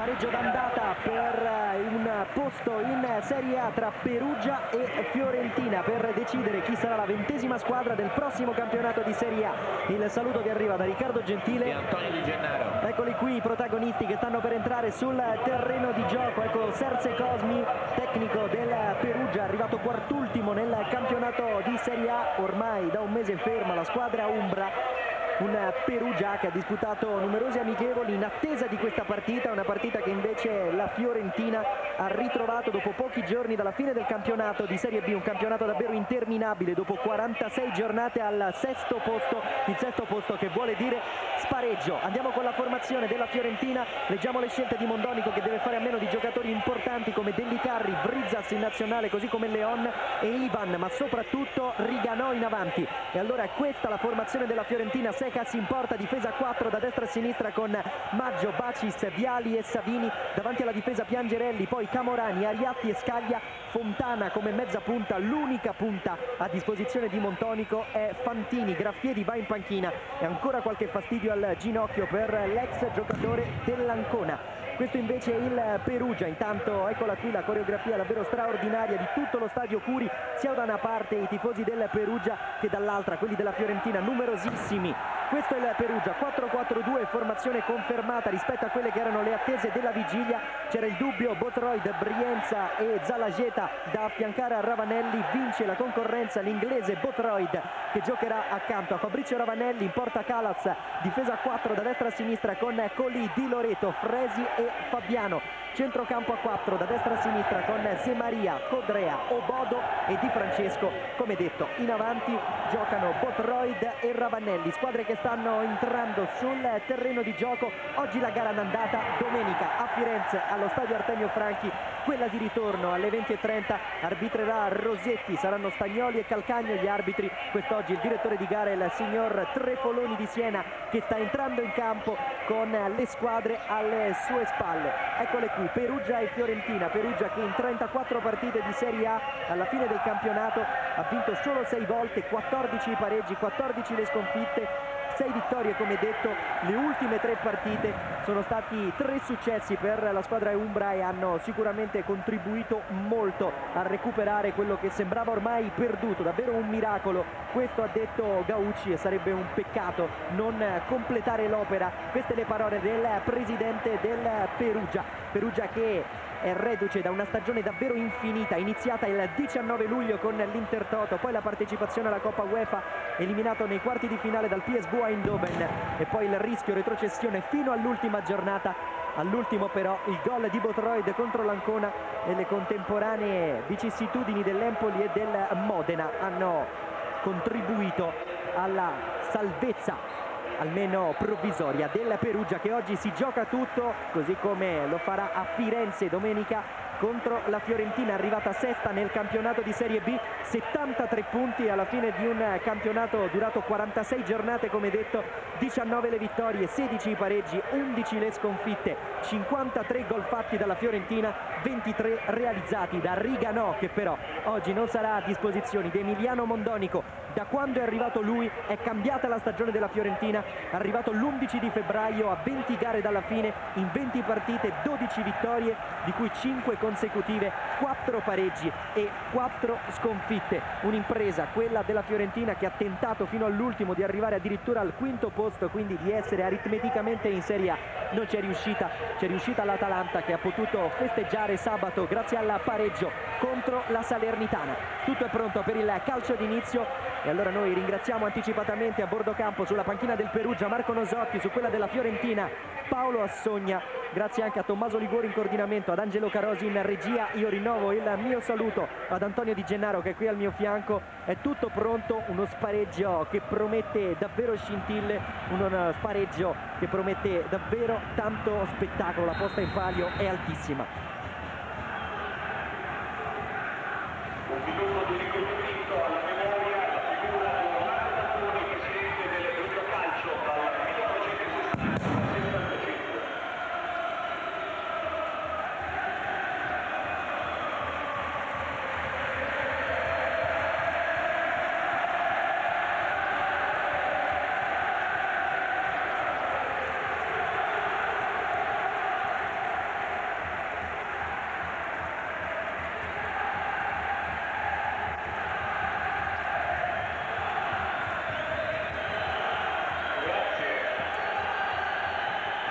pareggio d'andata per un posto in Serie A tra Perugia e Fiorentina per decidere chi sarà la 20ª squadra del prossimo campionato di Serie A. Il saluto che arriva da Riccardo Gentile e Antonio Di Gennaro. Eccoli qui i protagonisti che stanno per entrare sul terreno di gioco. Ecco Serse Cosmi, tecnico del Perugia, arrivato quartultimo nel campionato di Serie A, ormai da un mese ferma la squadra umbra. Un Perugia che ha disputato numerosi amichevoli in attesa di questa partita, una partita che invece la Fiorentina ha ritrovato dopo pochi giorni dalla fine del campionato di Serie B, un campionato davvero interminabile, dopo 46 giornate al sesto posto, il sesto posto che vuole dire spareggio. Andiamo con la formazione della Fiorentina, leggiamo le scelte di Mondonico che deve fare a meno di giocatori importanti come Dellicarri, Brizzas in nazionale, così come Leon e Ivan, ma soprattutto Riganò in avanti. E allora è questa la formazione della Fiorentina. Secas in porta, difesa 4 da destra a sinistra con Maggio, Bacis, Viali e Savini, davanti alla difesa Piangerelli, poi Camorani, Ariatti e Scaglia, Fontana come mezza punta. L'unica punta a disposizione di Mondonico è Fantini, Graffiedi va in panchina e ancora qualche fastidio al ginocchio per l'ex giocatore dell'Ancona. Questo invece è il Perugia. Intanto eccola qui la coreografia davvero straordinaria di tutto lo stadio Curi, sia da una parte i tifosi del Perugia che dall'altra quelli della Fiorentina, numerosissimi. Questo è il Perugia, 4-4-2, formazione confermata rispetto a quelle che erano le attese della vigilia. C'era il dubbio Botroid, Brienza e Zalageta da affiancare a Ravanelli. Vince la concorrenza l'inglese Botroid che giocherà accanto a Fabrizio Ravanelli, in porta Calaz, difesa 4 da destra a sinistra con Colì, Di Loreto, Fresi e Fabiano. Centrocampo a 4 da destra a sinistra con Semaria, Codrea, Obodo e Di Francesco. Come detto, in avanti giocano Botroid e Ravanelli, squadre che stanno entrando sul terreno di gioco. Oggi la gara d'andata, domenica a Firenze allo stadio Artemio Franchi, quella di ritorno alle 20:30 arbitrerà Rosetti, saranno Stagnoli e Calcagno gli arbitri. Quest'oggi il direttore di gara è il signor Trepoloni di Siena che sta entrando in campo con le squadre alle sue spalle. Eccole qui, Perugia e Fiorentina. Perugia che in 34 partite di Serie A alla fine del campionato ha vinto solo 6 volte, 14 i pareggi, 14 le sconfitte, 6 vittorie come detto. Le ultime 3 partite sono stati 3 successi per la squadra umbra e hanno sicuramente contribuito molto a recuperare quello che sembrava ormai perduto. Davvero un miracolo, questo ha detto Gaucci, e sarebbe un peccato non completare l'opera. Queste le parole del presidente del Perugia che è reduce da una stagione davvero infinita, iniziata il 19 luglio con l'Intertoto, poi la partecipazione alla Coppa UEFA, eliminato nei quarti di finale dal PSV Eindhoven, e poi il rischio retrocessione fino all'ultima giornata. All'ultimo però il gol di Botroid contro l'Ancona e le contemporanee vicissitudini dell'Empoli e del Modena hanno contribuito alla salvezza almeno provvisoria del Perugia, che oggi si gioca tutto, così come lo farà a Firenze domenica contro la Fiorentina, arrivata sesta nel campionato di Serie B, 73 punti alla fine di un campionato durato 46 giornate come detto, 19 le vittorie, 16 i pareggi, 11 le sconfitte, 53 gol fatti dalla Fiorentina, 23 realizzati da Riganò, che però oggi non sarà a disposizione di Emiliano Mondonico. Da quando è arrivato lui è cambiata la stagione della Fiorentina, è arrivato l'11 di febbraio a 20 gare dalla fine, in 20 partite 12 vittorie, di cui 5 consecutive, 4 pareggi e 4 sconfitte. Un'impresa, quella della Fiorentina, che ha tentato fino all'ultimo di arrivare addirittura al quinto posto, quindi di essere aritmeticamente in Serie A. Non c'è riuscita, c'è riuscita l'Atalanta che ha potuto festeggiare sabato grazie al pareggio contro la Salernitana. Tutto è pronto per il calcio d'inizio e allora noi ringraziamo anticipatamente a bordo campo sulla panchina del Perugia Marco Nosotti, su quella della Fiorentina Paolo Assogna, grazie anche a Tommaso Liguori in coordinamento, ad Angelo Carosi in regia. Io rinnovo il mio saluto ad Antonio Di Gennaro che è qui al mio fianco. È tutto pronto, uno spareggio che promette davvero scintille, uno spareggio che promette davvero tanto spettacolo. La posta in palio è altissima. Un minuto di riconoscimento alla memoria, alla figura di Orlando Toni, presidente del Perugia Calcio dal 1960 al 75.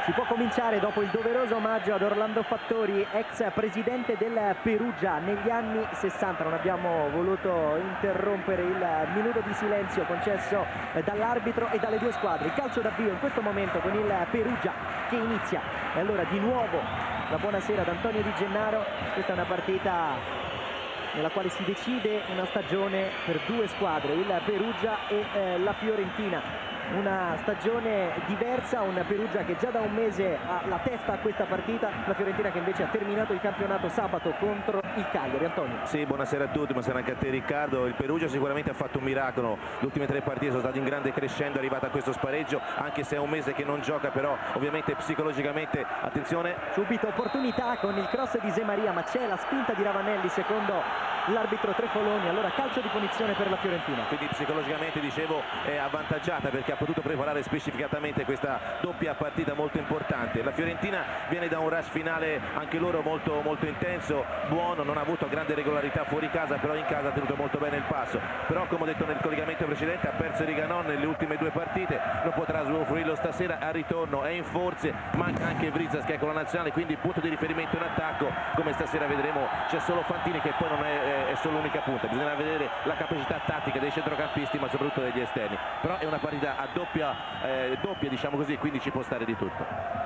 Si può cominciare dopo il doveroso omaggio ad Orlando Fattori, ex presidente del Perugia negli anni 60. Non abbiamo voluto interrompere il minuto di silenzio concesso dall'arbitro e dalle due squadre. Il calcio d'avvio in questo momento con il Perugia che inizia. E allora di nuovo la buonasera ad Antonio Di Gennaro. Questa è una partita nella quale si decide una stagione per due squadre, il Perugia e la Fiorentina. Una stagione diversa, un Perugia che già da un mese ha la testa a questa partita, la Fiorentina che invece ha terminato il campionato sabato contro il Cagliari. Antonio. Sì, buonasera a tutti, buonasera anche a te Riccardo. Il Perugia sicuramente ha fatto un miracolo, le ultime 3 partite sono state in grande crescendo, è arrivata a questo spareggio, anche se è un mese che non gioca, però ovviamente psicologicamente, attenzione. Subito opportunità con il cross di Zemaria, ma c'è la spinta di Ravanelli secondo l'arbitro Trefoloni, allora calcio di punizione per la Fiorentina. Quindi psicologicamente, dicevo, è avvantaggiata perché ha potuto preparare specificatamente questa doppia partita molto importante. La Fiorentina viene da un rush finale anche loro molto intenso, buono, non ha avuto grande regolarità fuori casa, però in casa ha tenuto molto bene il passo. Però, come ho detto nel collegamento precedente, ha perso Riganon nelle ultime 2 partite, non potrà usufruirlo stasera. Al ritorno è in forze, manca anche Vrizas che è con la nazionale, quindi punto di riferimento in attacco, come stasera vedremo c'è solo Fantini che poi non è solo l'unica punta, bisogna vedere la capacità tattica dei centrocampisti ma soprattutto degli esterni. Però è una partita a doppia diciamo così, quindi ci può stare di tutto.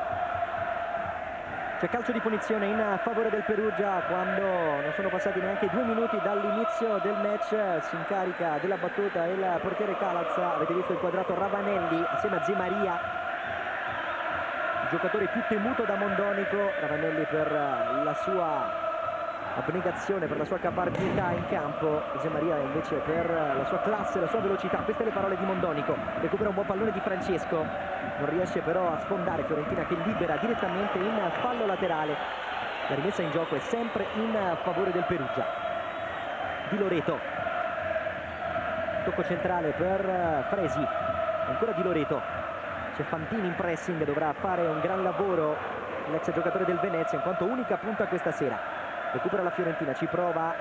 C'è calcio di punizione in favore del Perugia quando non sono passati neanche 2 minuti dall'inizio del match. Si incarica della battuta il portiere Calaz, avete visto il quadrato Ravanelli assieme a Zemaria, il giocatore più temuto da Mondonico. Ravanelli per la sua abnegazione, per la sua caparbietà in campo, Zemaria invece per la sua classe, la sua velocità. Queste le parole di Mondonico. Recupera un buon pallone di Francesco, non riesce però a sfondare. Fiorentina che libera direttamente in fallo laterale. La rimessa in gioco è sempre in favore del Perugia. Di Loreto, tocco centrale per Fresi, ancora Di Loreto, c'è Fantini in pressing, dovrà fare un gran lavoro l'ex giocatore del Venezia in quanto unica punta questa sera. Recupera la Fiorentina, ci prova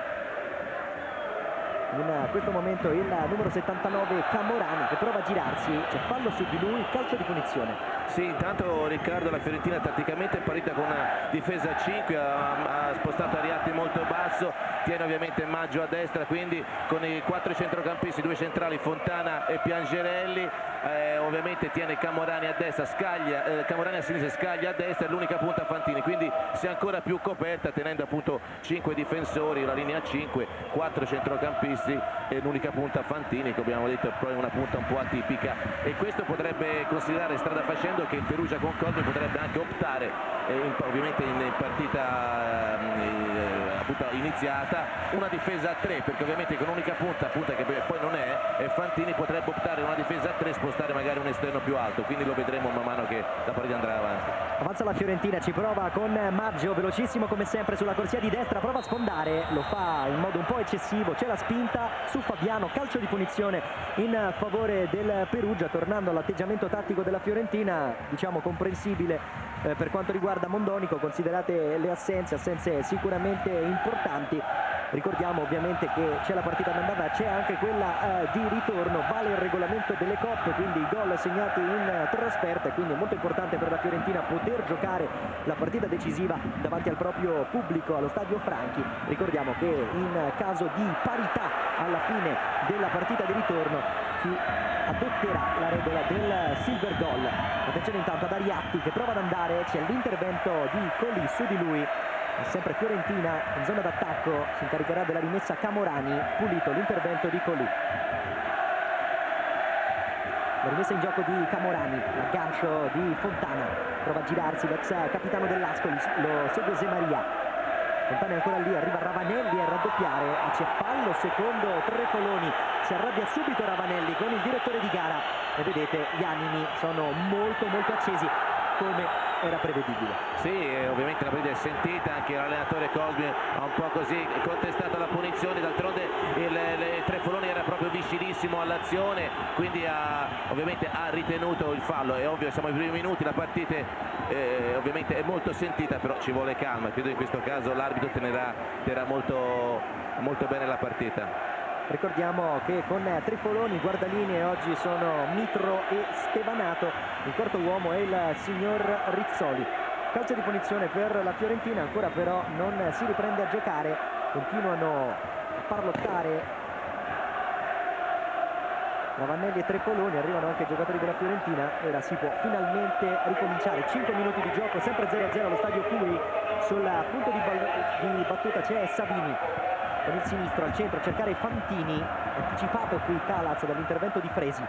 in questo momento il numero 79 Camorani che prova a girarsi, c'è fallo su di lui, calcio di punizione. Sì, intanto Riccardo, la Fiorentina tatticamente è partita con una difesa a 5, ha spostato Ariatti molto basso, tiene ovviamente Maggio a destra, quindi con i 4 centrocampisti, 2 centrali, Fontana e Piangerelli, ovviamente tiene Camorani a destra, Camorani a sinistra, Scaglia a destra, e l'unica punta Fantini, quindi si è ancora più coperta tenendo appunto 5 difensori, una linea a 5, 4 centrocampisti e l'unica punta Fantini, che abbiamo detto è proprio una punta un po' atipica, e questo potrebbe considerare strada facendo che il Perugia con Cosmi potrebbe anche optare ovviamente in partita appunto iniziata una difesa a 3, perché ovviamente con un'unica punta che poi non è, e Fantini potrebbe optare una difesa a 3, spostare magari un esterno più alto, quindi lo vedremo man mano che la partita andrà avanti. Avanza la Fiorentina, ci prova con Maggio, velocissimo come sempre sulla corsia di destra, prova a sfondare, lo fa in modo un po' eccessivo, c'è la spinta su Fabiano, calcio di punizione in favore del Perugia, tornando all'atteggiamento tattico della Fiorentina, diciamo comprensibile per quanto riguarda Mondonico, considerate le assenze sicuramente importanti. Ricordiamo ovviamente che c'è la partita d'andata, c'è anche quella di ritorno, vale il regolamento delle coppe, quindi i gol segnati in trasferta, quindi è molto importante per la Fiorentina poter giocare la partita decisiva davanti al proprio pubblico allo Stadio Franchi. Ricordiamo che in caso di parità alla fine della partita di ritorno si adotterà la regola del silver goal. Attenzione intanto ad Ariatti che prova ad andare, c'è l'intervento di Colli su di lui. È sempre Fiorentina in zona d'attacco, si incaricherà della rimessa Camorani, pulito l'intervento di Colli. La rimessa in gioco di Camorani, l'aggancio di Fontana, prova a girarsi l'ex capitano dell'Ascoli, lo segue Zemaria. Fontana è ancora lì, arriva Ravanelli a raddoppiare, c'è fallo secondo Trefoloni, si arrabbia subito Ravanelli con il direttore di gara e vedete gli animi sono molto accesi come era prevedibile. Sì, ovviamente la partita è sentita, anche l'allenatore Cosmi ha un po' così contestato la punizione, d'altronde il Trefoloni era proprio vicinissimo all'azione, quindi ovviamente ha ritenuto il fallo. È ovvio, siamo ai primi minuti, la partita ovviamente è molto sentita, però ci vuole calma, credo in questo caso l'arbitro tenerà molto bene la partita. Ricordiamo che con Trifoloni, guardalinee oggi sono Mitro e Stevanato, il quarto uomo è il signor Rizzoli. Calcio di punizione per la Fiorentina, ancora però non si riprende a giocare, continuano a parlottare Ravanelli e Trepoloni, arrivano anche i giocatori della Fiorentina. Ora si può finalmente ricominciare. 5 minuti di gioco, sempre 0-0 allo stadio Curi. Sul punto di battuta c'è Savini con il sinistro al centro a cercare Fantini, anticipato qui Calaz dall'intervento di Fresi.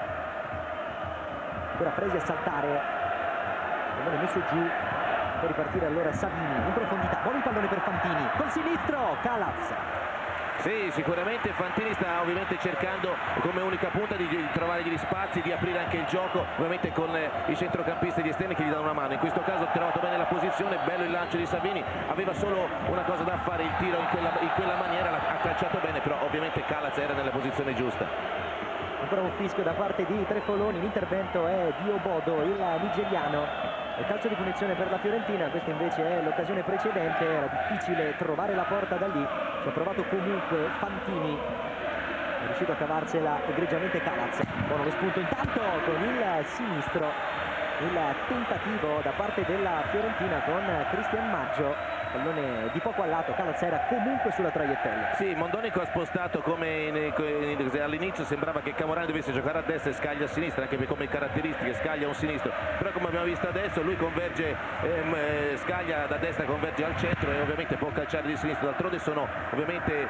Ora Fresi a saltare, pallone messo giù per ripartire allora Savini in profondità, buono il pallone per Fantini col sinistro, Calaz. Sì, sicuramente Fantini sta ovviamente cercando come unica punta di trovare gli spazi, di aprire anche il gioco, ovviamente con i centrocampisti di esterni che gli danno una mano. In questo caso ha trovato bene la posizione, bello il lancio di Savini, aveva solo una cosa da fare, il tiro in quella maniera, ha calciato bene, però ovviamente Calaz era nella posizione giusta. Ancora un fischio da parte di Trefoloni, l'intervento è di Obodo, il nigeriano. Il calcio di punizione per la Fiorentina, questa invece è l'occasione precedente, era difficile trovare la porta da lì, ci ha provato comunque Fantini, è riuscito a cavarsela egregiamente Calaz. Buono lo spunto intanto con il sinistro, il tentativo da parte della Fiorentina con Cristian Maggio, pallone di poco a lato, Calaz era comunque sulla traiettoria. Sì, Mondonico ha spostato come all'inizio sembrava che Camorani dovesse giocare a destra e Scaglia a sinistra, anche come caratteristiche Scaglia un sinistro, però come abbiamo visto adesso lui converge, Scaglia da destra converge al centro e ovviamente può calciare di sinistra, d'altronde sono ovviamente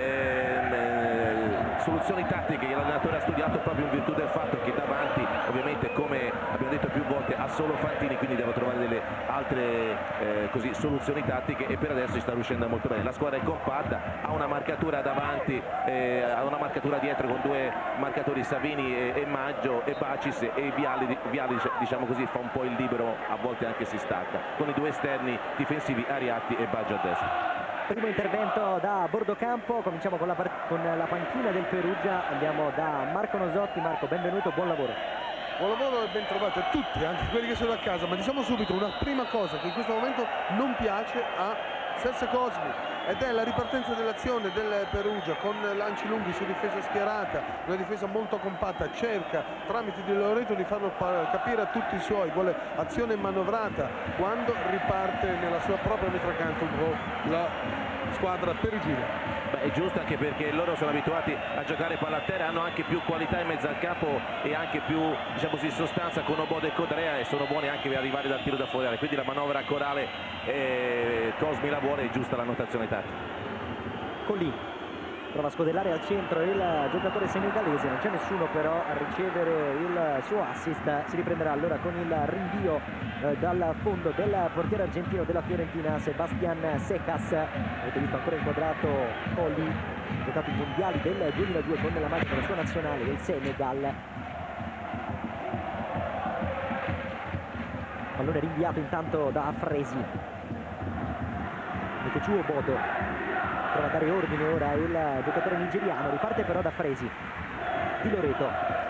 soluzioni tattiche che l'allenatore ha studiato proprio in virtù del fatto che davanti ovviamente, come abbiamo detto più volte, ha solo Fantini, quindi deve trovare delle altre soluzioni tattiche e per adesso ci sta riuscendo molto bene. La squadra è compatta, ha una marcatura davanti, ha una marcatura dietro con due marcatori, Savini e Maggio e Bacis, e Viali diciamo così fa un po' il libero, a volte anche si stacca, con i due esterni difensivi Ariatti e Baggio a destra. Primo intervento da Bordocampo, cominciamo con la panchina del Perugia, andiamo da Marco Nosotti. Marco, benvenuto, buon lavoro. Buon lavoro e ben trovati a tutti, anche quelli che sono a casa, ma diciamo subito una prima cosa che in questo momento non piace a Serse Cosmi, ed è la ripartenza dell'azione del Perugia con lanci lunghi su difesa schierata, una difesa molto compatta, cerca tramite Di Loreto di farlo capire a tutti i suoi, vuole azione manovrata quando riparte nella sua propria metracanto la squadra perugina. Beh, è giusto, anche perché loro sono abituati a giocare palla a terra, hanno anche più qualità in mezzo al campo e anche più, diciamo così, sostanza con Obodo e Codrea, e sono buoni anche per arrivare dal tiro da fuori area, quindi la manovra corale Cosmi la vuole, è giusta la notazione tattica. Colì prova a scodellare al centro il giocatore senegalese, non c'è nessuno però a ricevere il suo assist. Si riprenderà allora con il rinvio dal fondo del portiere argentino della Fiorentina, Sebastián Secas. Avete visto ancora inquadrato Colli, giocato i mondiali del 2002 con la maglia della sua nazionale del Senegal. Pallone rinviato intanto da Fresi, mette giù Obodo, prova a dare ordine ora il giocatore nigeriano, riparte però da Fresi. Di Loreto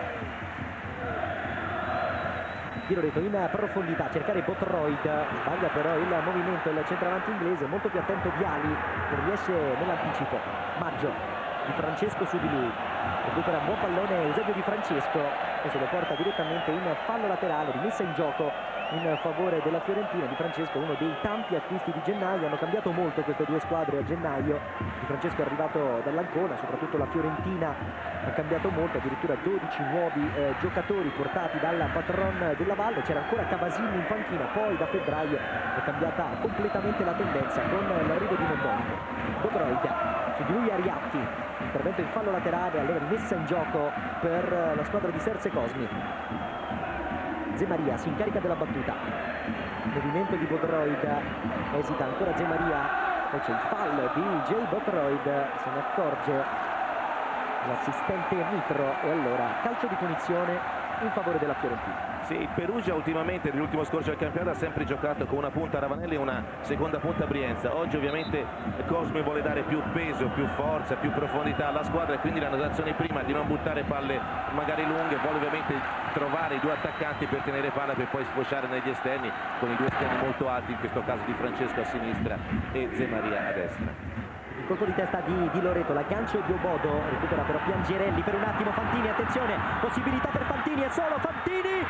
in profondità, cercare Botroid, sbaglia però il movimento, il centravanti inglese, molto più attento Viali, non riesce nell'anticipo. Maggio, Di Francesco su di lui, recupera un buon pallone Eusebio Di Francesco e se lo porta direttamente in fallo laterale, rimessa in gioco in favore della Fiorentina. Di Francesco, uno dei tanti acquisti di gennaio, hanno cambiato molto queste due squadre a gennaio. Di Francesco è arrivato dall'Ancona, soprattutto la Fiorentina ha cambiato molto, addirittura 12 nuovi giocatori portati dal patron della Valle. C'era ancora Cavasini in panchina, poi da febbraio è cambiata completamente la tendenza con l'arrivo di Mondonico. Botroid, su di lui Ariatti, intervento in fallo laterale, allora rimessa in gioco per la squadra di Serse Cosmi. Zemaria si incarica della battuta, movimento di Botroid, esita ancora Zemaria, poi c'è il fallo di Jay Botroid, se ne accorge l'assistente Mitro e allora calcio di punizione in favore della Fiorentina. Sì, il Perugia ultimamente nell'ultimo scorcio del campionato ha sempre giocato con una punta Ravanelli e una seconda punta Brienza. Oggi ovviamente Cosmi vuole dare più peso, più forza, più profondità alla squadra, e quindi la notazione prima di non buttare palle magari lunghe, vuole ovviamente trovare i due attaccanti per tenere palla, per poi sfociare negli esterni con i due esterni molto alti, in questo caso Di Francesco a sinistra e Zemaria a destra. Il colpo di testa di Loreto, l'aggancio di Obodo, recupera però Piangerelli per un attimo Fantini, attenzione, possibilità per Fantini, è solo Fantini,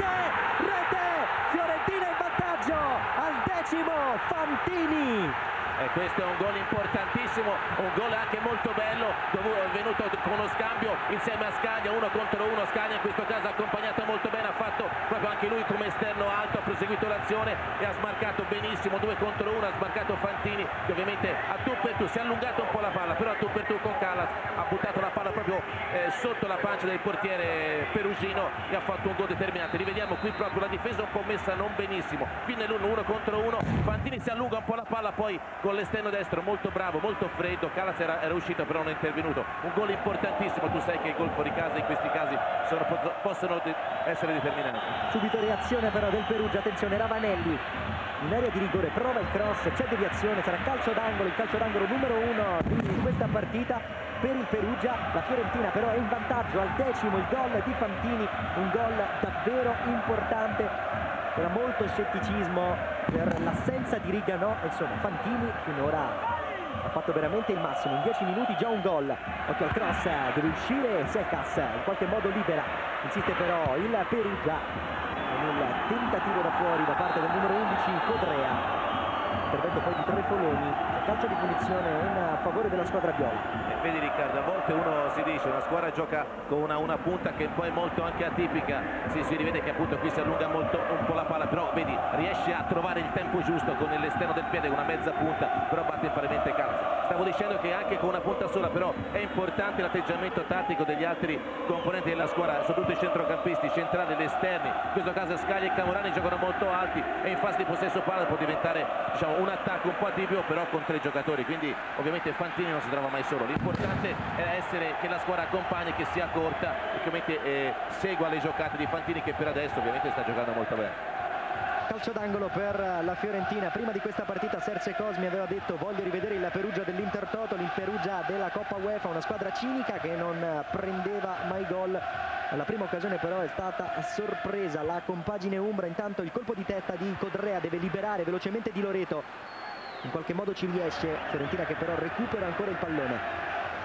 rete, Fiorentina in vantaggio al 10° Fantini. E questo è un gol importantissimo, un gol anche molto bello, venuto con lo scambio insieme a Scaglia, 1 contro 1, Scaglia in questo caso accompagnato molto bene, ha fatto proprio anche lui come esterno alto, ha proseguito l'azione e ha smarcato benissimo, 2 contro 1, ha smarcato Fantini, che ovviamente a tu per tu si è allungato un po' la palla, però a tu per tu con Calas ha buttato la palla proprio sotto la pancia del portiere perugino e ha fatto un gol determinante. Rivediamo qui proprio la difesa un po' messa non benissimo, qui nell'1 contro 1, Fantini si allunga un po' la palla, poi con l'esterno destro molto bravo, molto freddo, Calas era uscito però non è intervenuto. Un gol importantissimo, tu sai che i gol fuori casa in questi casi possono essere determinanti. Subito reazione però del Perugia, attenzione Ravanelli in area di rigore, prova il cross, c'è deviazione, sarà calcio d'angolo, il calcio d'angolo numero 1 di questa partita per il Perugia. La Fiorentina però è in vantaggio al 10°, il gol di Fantini, un gol davvero importante. C'era molto scetticismo per l'assenza di Rigano, insomma Fantini finora ha fatto veramente il massimo, in 10 minuti già un gol. Occhio al cross, deve uscire Secas, in qualche modo libera, insiste però il Perugia con il tentativo da fuori da parte del numero 11 Codrea. Intervento poi di Trefoloni, calcio di punizione in favore della squadra viola. Vedi Riccardo, a volte uno si dice una squadra gioca con una punta che poi è molto anche atipica, si rivede che appunto qui si allunga molto un po' la palla, però vedi riesce a trovare il tempo giusto con l'esterno del piede, con una mezza punta, però batte imparemente Calas. Stavo dicendo che anche con una punta sola però è importante l'atteggiamento tattico degli altri componenti della squadra, soprattutto i centrocampisti, centrali, gli esterni, in questo caso Scaglia e Camorani giocano molto alti e in fase di possesso palla può diventare, diciamo, un attacco un po' atibio però con 3 giocatori, quindi ovviamente Fantini non si trova mai solo, l'importante è essere che la squadra accompagni, che sia corta e che ovviamente segua le giocate di Fantini, che per adesso ovviamente sta giocando molto bene. Calcio d'angolo per la Fiorentina. Prima di questa partita Serse Cosmi aveva detto voglio rivedere il Perugia dell'Intertoto, il Perugia della Coppa UEFA, una squadra cinica che non prendeva mai gol. La prima occasione però è stata sorpresa, la compagine umbra. Intanto il colpo di testa di Codrea, deve liberare velocemente Di Loreto, in qualche modo ci riesce, Fiorentina che però recupera ancora il pallone.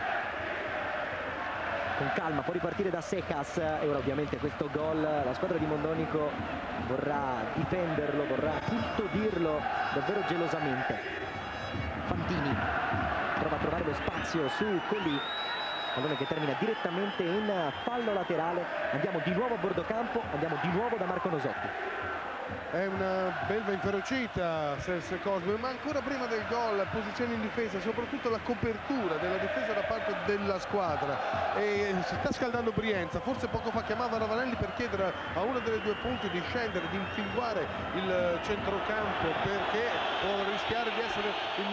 Con calma può ripartire da Secas e ora ovviamente questo gol la squadra di Mondonico vorrà difenderlo, vorrà custodirlo davvero gelosamente. Fantini prova a trovare lo spazio su Colì, pallone che termina direttamente in fallo laterale. Andiamo di nuovo a bordo campo, andiamo di nuovo da Marco Nosotti. È una belva inferocita Serse Cosmi, ma ancora prima del gol, posizione in difesa, soprattutto la copertura della difesa da parte della squadra. E si sta scaldando Brienza, forse poco fa chiamava Ravanelli per chiedere a una delle due punte di scendere, di infilare il centrocampo, perché può rischiare di essere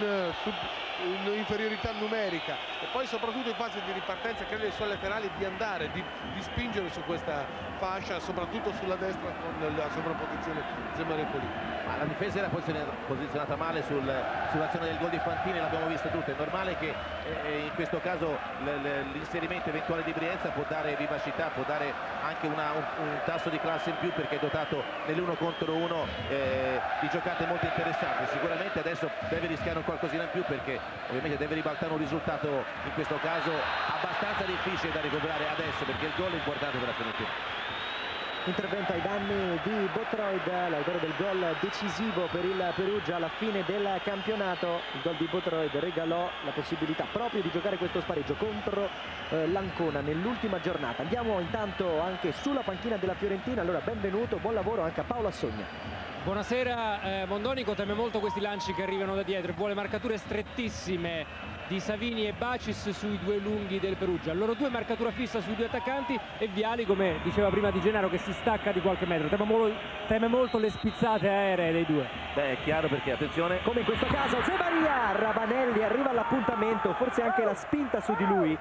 in inferiorità numerica, e poi soprattutto in fase di ripartenza credo ai suoi laterali di andare, di spingere su questa fascia, soprattutto sulla destra con la sovrapposizione Zemaria Colì. Ma la difesa era posizionata male sull'azione del gol di Fantini, l'abbiamo visto tutto. È normale che in questo caso l'inserimento eventuale di Brienza può dare vivacità, può dare anche un tasso di classe in più, perché è dotato nell'1 contro 1 di giocate molto interessanti. Sicuramente adesso deve rischiare un qualcosina in più, perché ovviamente deve ribaltare un risultato in questo caso abbastanza difficile da recuperare adesso, perché il gol è importante per la Fiorentina. Intervento ai danni di Botroid, l'autore del gol decisivo per il Perugia alla fine del campionato. Il gol di Botroid regalò la possibilità proprio di giocare questo spareggio contro l'Ancona nell'ultima giornata. Andiamo intanto anche sulla panchina della Fiorentina. Allora benvenuto, buon lavoro anche a Paolo Assogna. Buonasera. Mondonico teme molto questi lanci che arrivano da dietro, vuole marcature strettissime di Savini e Bacis sui due lunghi del Perugia, loro due marcatura fissa sui due attaccanti, e Viali, come diceva prima Di Gennaro, che si stacca di qualche metro, teme molto le spizzate aeree dei due. Beh, è chiaro, perché attenzione, Come in questo caso Zemaria, Ravanelli arriva all'appuntamento, forse anche la spinta su di lui.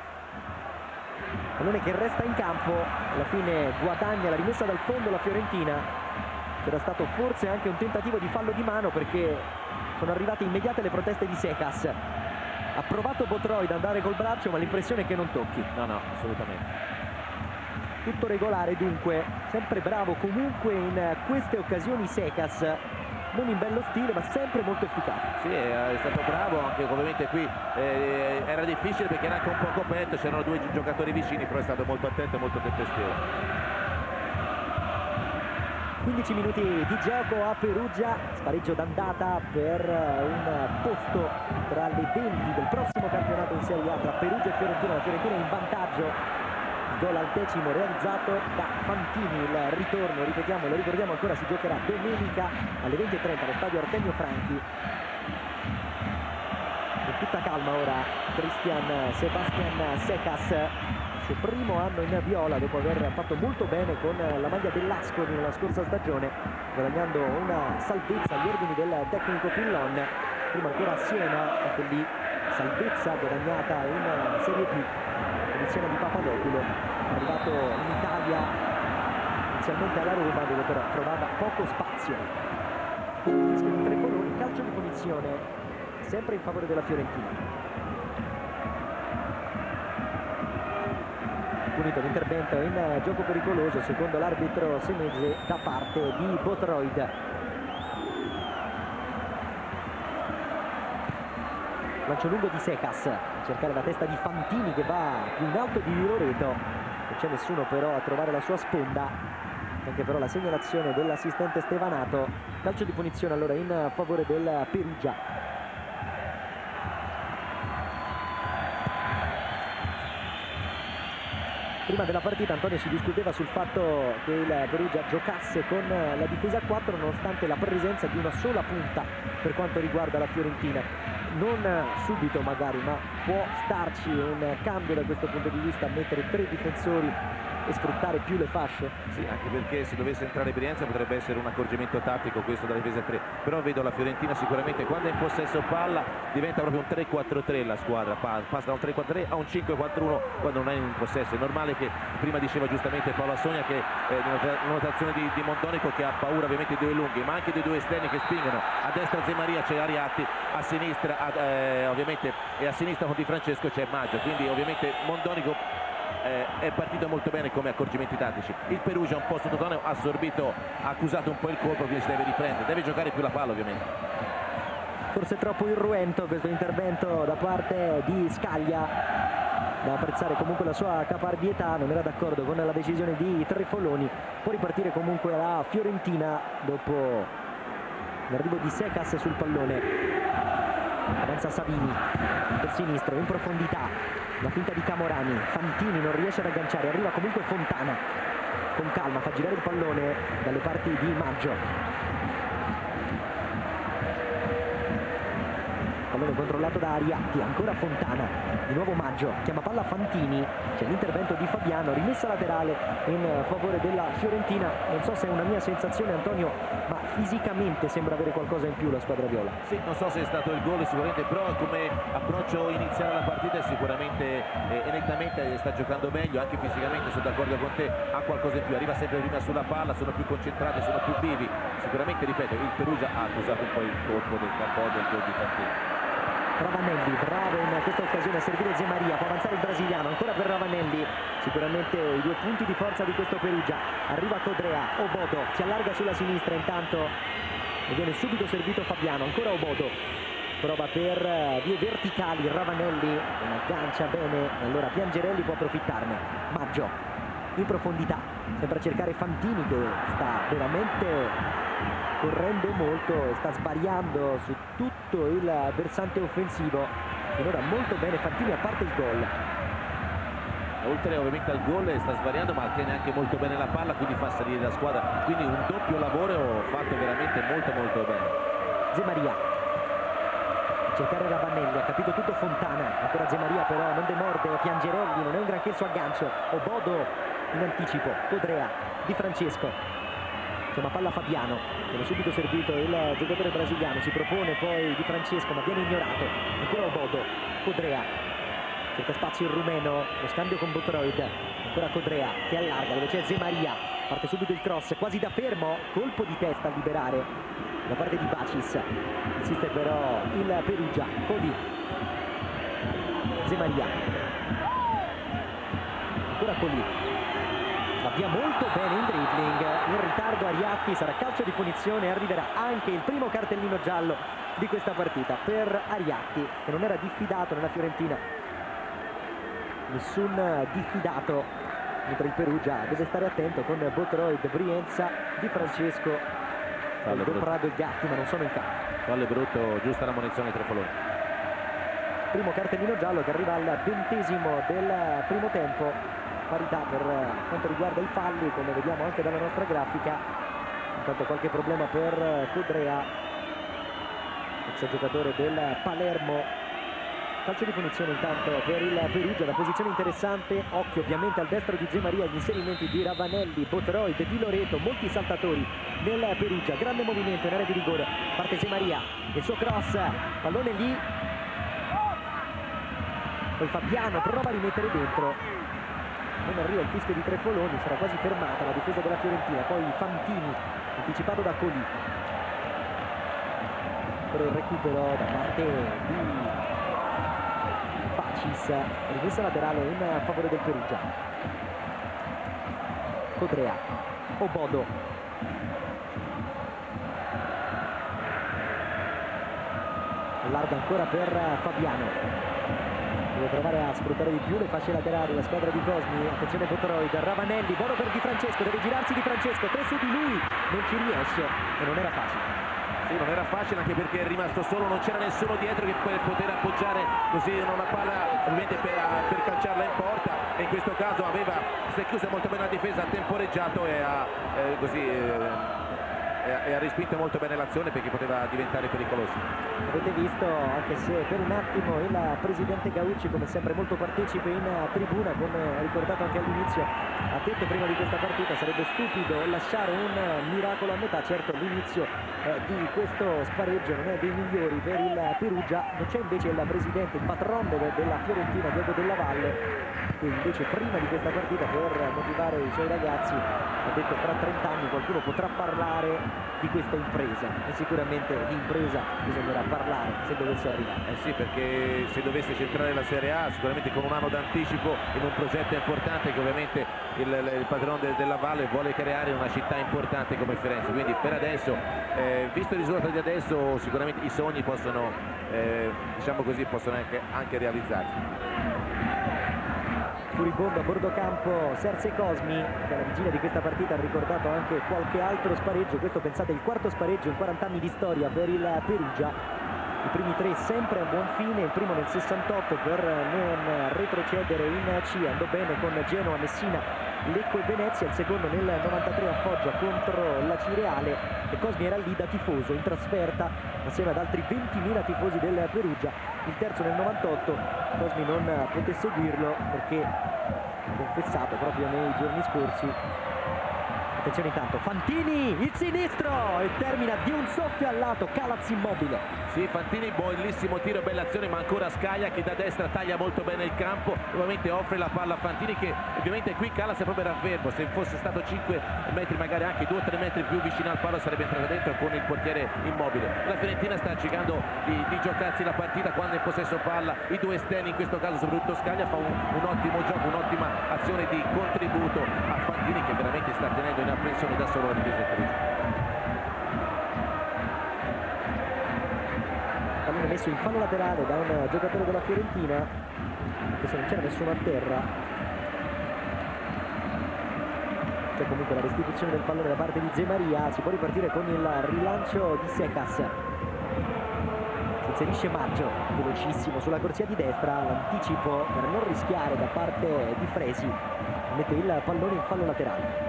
Pallone che resta in campo, alla fine guadagna la rimessa dal fondo la Fiorentina. C'era stato forse anche un tentativo di fallo di mano, perché sono arrivate immediate le proteste di Secas. Ha provato Botroid ad andare col braccio, ma l'impressione è che non tocchi. no, assolutamente. tutto regolare dunque, sempre bravo comunque in queste occasioni Secas, non in bello stile ma sempre molto efficace. Sì, è stato bravo, anche ovviamente qui era difficile perché era anche un po' coperto, c'erano due giocatori vicini, però è stato molto attento e molto tempestivo. 15 minuti di gioco a Perugia, spareggio d'andata per un posto tra le 20 del prossimo campionato in Serie A tra Perugia e Fiorentina. La Fiorentina in vantaggio, il gol al 10° realizzato da Fantini. Il ritorno, ripetiamo, lo ricordiamo ancora, si giocherà domenica alle 20:30 allo stadio Artemio Franchi. In tutta calma ora Cristian Sebastian Secas, il suo primo anno in viola dopo aver fatto molto bene con la maglia dell'Ascoli nella scorsa stagione, guadagnando una salvezza agli ordini del tecnico Pillon. Prima ancora a Siena, anche lì salvezza guadagnata in Serie B, edizione di Papadopulo, arrivato in Italia inizialmente alla Roma dove però trovava poco spazio. Tre colori, calcio di punizione sempre in favore della Fiorentina. Punito l'intervento in gioco pericoloso secondo l'arbitro senese da parte di Botroid. Lancio lungo di Secas a cercare la testa di Fantini che va più in alto di Loreto, non c'è nessuno però a trovare la sua sponda, anche però la segnalazione dell'assistente Stevanato. Calcio di punizione allora in favore del Perugia. Prima della partita Antonio si discuteva sul fatto che il Perugia giocasse con la difesa a 4 nonostante la presenza di una sola punta per quanto riguarda la Fiorentina. Non subito magari, ma può starci un cambio da questo punto di vista, mettere 3 difensori e sfruttare più le fasce. Sì, anche perché se dovesse entrare Brienza potrebbe essere un accorgimento tattico questo dalla difesa 3, però vedo la Fiorentina sicuramente quando è in possesso palla diventa proprio un 3-4-3 la squadra, passa da un 3-4-3 a un 5-4-1 quando non è in possesso. È normale che prima diceva giustamente Paolo Assogna che una notazione di Mondonico che ha paura ovviamente dei due lunghi ma anche dei due esterni che spingono. A destra Zemaria c'è Ariatti, a sinistra ovviamente, e a sinistra con Di Francesco c'è Maggio, quindi ovviamente Mondonico è partito molto bene come accorgimenti tattici. Il Perugia un po' sottotono, ha assorbito, ha accusato un po' il colpo, quindi si deve riprendere, deve giocare più la palla ovviamente. Forse troppo irruento questo intervento da parte di Scaglia, da apprezzare comunque la sua caparbietà, non era d'accordo con la decisione di Trefoloni. Può ripartire comunque la Fiorentina dopo l'arrivo di Secas sul pallone. Avanza Savini per sinistro in profondità, la finta di Camorani, Fantini non riesce ad agganciare, arriva comunque Fontana con calma, fa girare il pallone dalle parti di Maggio. Pallone controllato da Ariatti, ancora Fontana, di nuovo Maggio, chiama palla Fantini, c'è l'intervento di Fabiano, rimessa laterale in favore della Fiorentina. Non so se è una mia sensazione Antonio, ma fisicamente sembra avere qualcosa in più la squadra viola. Sì, non so se è stato il gol sicuramente, però come approccio iniziale alla partita sicuramente nettamente sta giocando meglio, anche fisicamente sono d'accordo con te, ha qualcosa in più, arriva sempre prima sulla palla, sono più concentrati, sono più vivi. Sicuramente, ripeto, il Perugia ha accusato un po' il colpo del campo del gol di Fantini. Ravanelli, bravo in questa occasione a servire Zemaria, può avanzare il brasiliano, ancora per Ravanelli, sicuramente i 2 punti di forza di questo Perugia. Arriva Codrea, Obodo si allarga sulla sinistra, intanto e viene subito servito Fabiano, ancora Obodo, prova per vie verticali Ravanelli, non aggancia bene, e allora Piangerelli può approfittarne. Maggio in profondità, sembra cercare Fantini che sta veramente correndo molto e sta svariando su tutto il versante offensivo. Finora molto bene Fantini, a parte il gol. Oltre ovviamente al gol sta svariando, ma tiene anche molto bene la palla, quindi fa salire la squadra, quindi un doppio lavoro fatto veramente molto bene. Zemaria cercare Ravanelli, ha capito tutto Fontana, ancora Zemaria però non demorde, Piangerelli non è un granché il suo aggancio, Obodo in anticipo, Codrea, Di Francesco, chiama palla Fabiano, viene subito servito il giocatore brasiliano, si propone poi Di Francesco ma viene ignorato, ancora Obodo, Codrea, cerca spazio il rumeno, lo scambio con Botroid, ancora Codrea che allarga dove c'è Zemaria, parte subito il cross, quasi da fermo, colpo di testa a liberare da parte di Bacis, insiste però il Perugia, Codi, Zemaria, ancora Coli, avvia molto bene in dribbling, in ritardo Ariatti, sarà calcio di punizione, arriverà anche il primo cartellino giallo di questa partita per Ariatti, che non era diffidato nella Fiorentina, nessun diffidato, mentre il Perugia deve stare attento con Botroid, Brienza, Di Francesco, Prado e Gatti, ma non sono in campo. Fallo brutto, giusta la munizione ai Trefoloni. Primo cartellino giallo che arriva al 20° del primo tempo, parità per quanto riguarda i falli, come vediamo anche dalla nostra grafica. Intanto qualche problema per Codrea, ex giocatore del Palermo. Calcio di punizione intanto per il Perugia, una posizione interessante, occhio ovviamente al destro di Zemaria, gli inserimenti di Ravanelli, Botroid, Di Loreto, molti saltatori nel Perugia, grande movimento in area di rigore, parte Zemaria, il suo cross, pallone lì, poi Fabiano prova a rimettere dentro, non arriva il fischio di Trefoloni, sarà quasi fermata la difesa della Fiorentina, poi Fantini anticipato da Colì, per il recupero da parte di Bacis, rimessa laterale in favore del Perugia. Codrea, Obodo, allarga ancora per Fabiano, deve provare a sfruttare di più le fasce laterali la squadra di Cosmi. Attenzione Botroid, Ravanelli, buono per Di Francesco, deve girarsi Di Francesco, 3 su di lui, non ci riesce e non era facile. Sì, non era facile anche perché è rimasto solo, non c'era nessuno dietro che poter appoggiare così una palla ovviamente per calciarla in porta, e in questo caso si è chiusa molto bene la difesa, ha temporeggiato e ha respinto molto bene l'azione perché poteva diventare pericoloso. Avete visto, anche se per un attimo il presidente Gaucci, come sempre molto partecipe in tribuna, come ha ricordato anche all'inizio, ha detto prima di questa partita sarebbe stupido lasciare un miracolo a metà. Certo, l'inizio di questo spareggio non è dei migliori per il Perugia, non c'è invece il presidente, il patron della Fiorentina, Diego Della Valle, che invece prima di questa partita, per motivare i suoi ragazzi, ha detto fra 30 anni qualcuno potrà parlare di questa impresa, e sicuramente di impresa bisognerà parlare se dovesse arrivare. Sì, perché se dovesse centrare la Serie A sicuramente con un anno d'anticipo in un progetto importante che ovviamente il padrone della Valle vuole creare una città importante come Firenze, quindi per adesso, visto il risultato di adesso, sicuramente i sogni possono, diciamo così, possono anche realizzarsi. Furibondo a bordo campo Serse Cosmi, che alla vigilia di questa partita ha ricordato anche qualche altro spareggio. Questo, pensate, il quarto spareggio in 40 anni di storia per il Perugia, i primi 3 sempre a buon fine, il primo nel 68 per non retrocedere in C, andò bene con Genoa, Messina, Lecco e Venezia, il secondo nel 93 a Foggia contro la Cireale, e Cosmi era lì da tifoso in trasferta assieme ad altri 20.000 tifosi del Perugia. Il terzo nel 98, Cosmi non poté seguirlo perché ha confessato proprio nei giorni scorsi. Attenzione intanto, Fantini, il sinistro, e termina di un soffio al lato, Calaz immobile. Sì, Fantini, bellissimo tiro, bella azione, ma ancora Scaglia che da destra taglia molto bene il campo, ovviamente offre la palla a Fantini, che ovviamente qui Calaz è proprio era fermo, se fosse stato 5 metri, magari anche 2 o 3 metri più vicino al palo, sarebbe entrato dentro con il portiere immobile. La Fiorentina sta cercando di giocarsi la partita quando è in possesso palla, i 2 esterni, in questo caso soprattutto Scaglia fa un ottimo gioco, un'ottima azione di contributo a Fantini, che veramente sta tenendo in apprensione da solo la difesa del Perugia. Pallone messo in fallo laterale da un giocatore della Fiorentina, che se non c'era nessuno a terra. C'è comunque la restituzione del pallone da parte di Zemaria, si può ripartire con il rilancio di Secas. Si inserisce Maggio, velocissimo sulla corsia di destra, l'anticipo per non rischiare da parte di Fresi, mette il pallone in fallo laterale.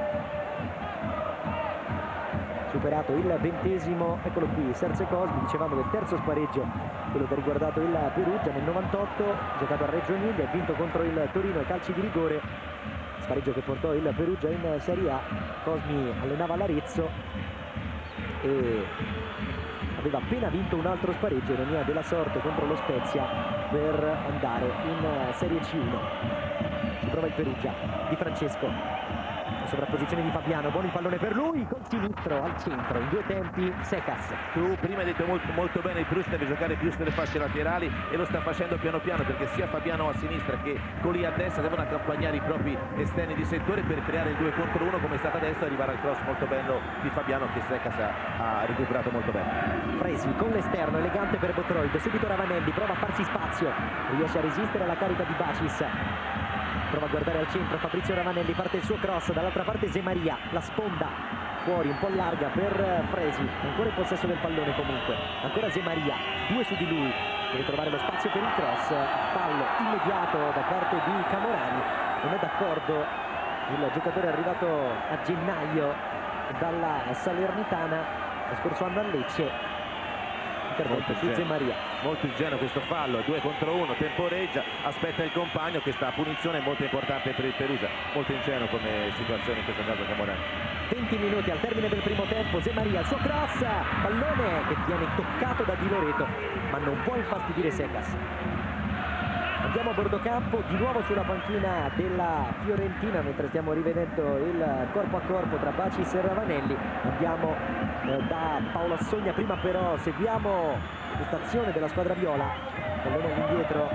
Superato il 20°, eccolo qui Serse Cosmi, dicevamo del terzo spareggio, quello che ha riguardato il Perugia nel 98, giocato a Reggio Emilia, ha vinto contro il Torino ai calci di rigore, spareggio che portò il Perugia in Serie A. Cosmi allenava l'Arezzo e aveva appena vinto un altro spareggio, ironia della sorte, contro lo Spezia, per andare in Serie C1. Ci prova il Perugia, Di Francesco, sovrapposizione di Fabiano, buono il pallone per lui, col sinistro al centro, in 2 tempi Secas. Tu prima hai detto molto bene, il Perugia deve giocare più sulle fasce laterali e lo sta facendo piano piano, perché sia Fabiano a sinistra che Colì a destra devono accompagnare i propri esterni di settore per creare il 2 contro 1 come è stato adesso, arrivare al cross molto bello di Fabiano che Secas ha recuperato molto bene. Fresi con l'esterno, elegante per Botroid, subito Ravanelli, prova a farsi spazio, riesce a resistere alla carica di Bacis, prova a guardare al centro, Fabrizio Ravanelli, parte il suo cross, dall'altra parte Zemaria, la sponda fuori un po' larga per Fresi, ancora in possesso del pallone comunque, ancora Zemaria, 2 su di lui, deve trovare lo spazio per il cross, fallo immediato da parte di Camorani, non è d'accordo il giocatore arrivato a gennaio dalla Salernitana, lo scorso anno a Lecce. Intervento su Zemaria. Molto ingenuo questo fallo, 2 contro 1, temporeggia, aspetta il compagno, questa punizione è molto importante per il Perugia, molto ingenuo come situazione in questo caso Camorani. 20 minuti al termine del primo tempo, Zemaria, il suo cross, pallone che viene toccato da Di Loreto, ma non può infastidire Secas. Andiamo a bordo campo, di nuovo sulla panchina della Fiorentina, mentre stiamo rivedendo il corpo a corpo tra Bacis e Ravanelli. Andiamo da Paolo Assogna, prima però seguiamo questa azione della squadra viola, pallone all'indietro,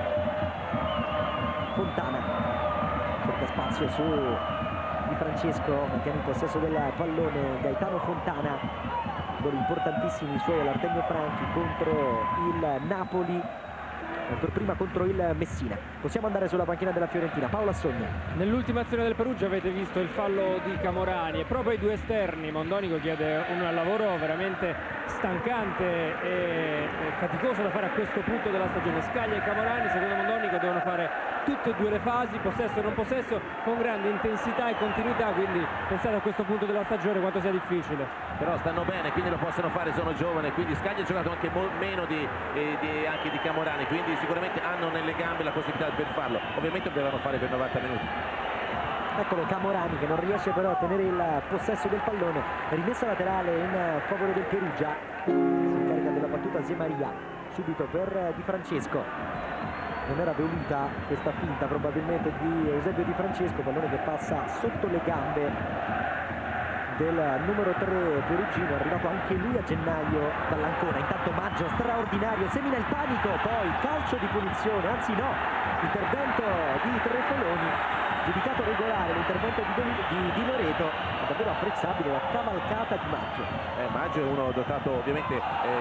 Fontana, cerca spazio su Di Francesco, mantiene in possesso del pallone Gaetano Fontana, gol importantissimi i suoi all'Artemio Franchi contro il Napoli, per prima contro il Messina. Possiamo andare sulla panchina della Fiorentina. Paolo Assogna. Nell'ultima azione del Perugia avete visto il fallo di Camorani e proprio ai 2 esterni Mondonico chiede un lavoro veramente stancante e faticoso da fare a questo punto della stagione. Scaglia e Camorani, secondo Mondonico, devono fare tutte e 2 le fasi, possesso e non possesso, con grande intensità e continuità, quindi pensate a questo punto della stagione quanto sia difficile. Però stanno bene, quindi lo possono fare, sono giovani, quindi Scaglia ha giocato anche meno anche di Camorani, quindi sicuramente hanno nelle gambe la possibilità per farlo, ovviamente lo devono fare per 90 minuti. Eccolo Camorani che non riesce però a tenere il possesso del pallone, rimessa laterale in favore del Perugia, si incarica della battuta Zemaria, subito per Di Francesco, non era voluta questa finta probabilmente di Eusebio Di Francesco, pallone che passa sotto le gambe del numero 3 perugino, arrivato anche lui a gennaio dall'Ancona. Intanto Maggio straordinario, semina il panico, poi calcio di punizione, anzi no, intervento di Trefoloni, giudicato regolare l'intervento di Loreto, è davvero apprezzabile la cavalcata di Maggio. Maggio è uno dotato ovviamente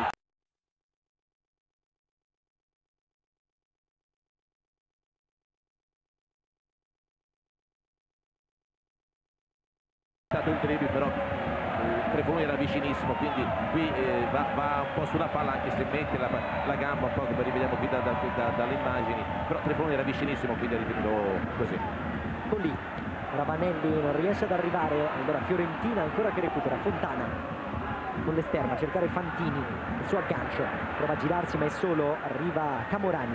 il dribbling, però Trefoloni era vicinissimo, quindi qui va un po' sulla palla, anche se mette la gamba un po', come rivediamo qui dalle immagini, però Trefoloni era vicinissimo, quindi ha ripetuto così. Colì Ravanelli non riesce ad arrivare, allora Fiorentina ancora che recupera, Fontana con l'esterno a cercare Fantini, il suo aggancio, prova a girarsi ma è solo, arriva Camorani,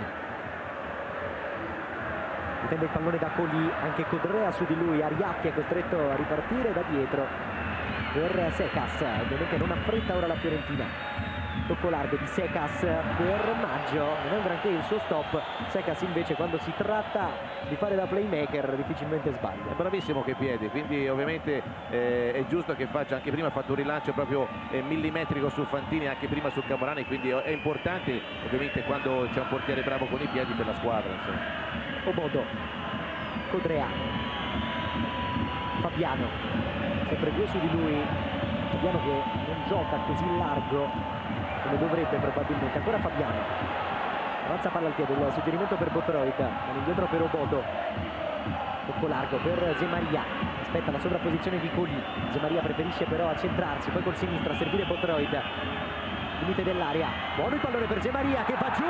difende il pallone da Colì, anche Codrea su di lui, Ariatti è costretto a ripartire da dietro per Secas, ovviamente non affretta ora la Fiorentina. Tocco largo di Secas per Maggio, non è un granché il suo stop. Secas invece quando si tratta di fare da playmaker difficilmente sbaglia. È bravissimo che piedi, quindi ovviamente è giusto che faccia, anche prima ha fatto un rilancio proprio millimetrico su Fantini, anche prima su Camorani, quindi è importante ovviamente quando c'è un portiere bravo con i piedi per la squadra, insomma. Obodo, Codrea, Fabiano, sempre 2 su di lui, Fabiano che non gioca così largo come dovrebbe probabilmente, ancora Fabiano, avanza palla al piede, il suggerimento per Botroid, indietro per Obodo, tocco largo per Zemaria, aspetta la sovrapposizione di Colì, Zemaria preferisce però accentrarsi, poi col sinistro a servire Botroid, limite dell'area, buono il pallone per Zemaria che va giù,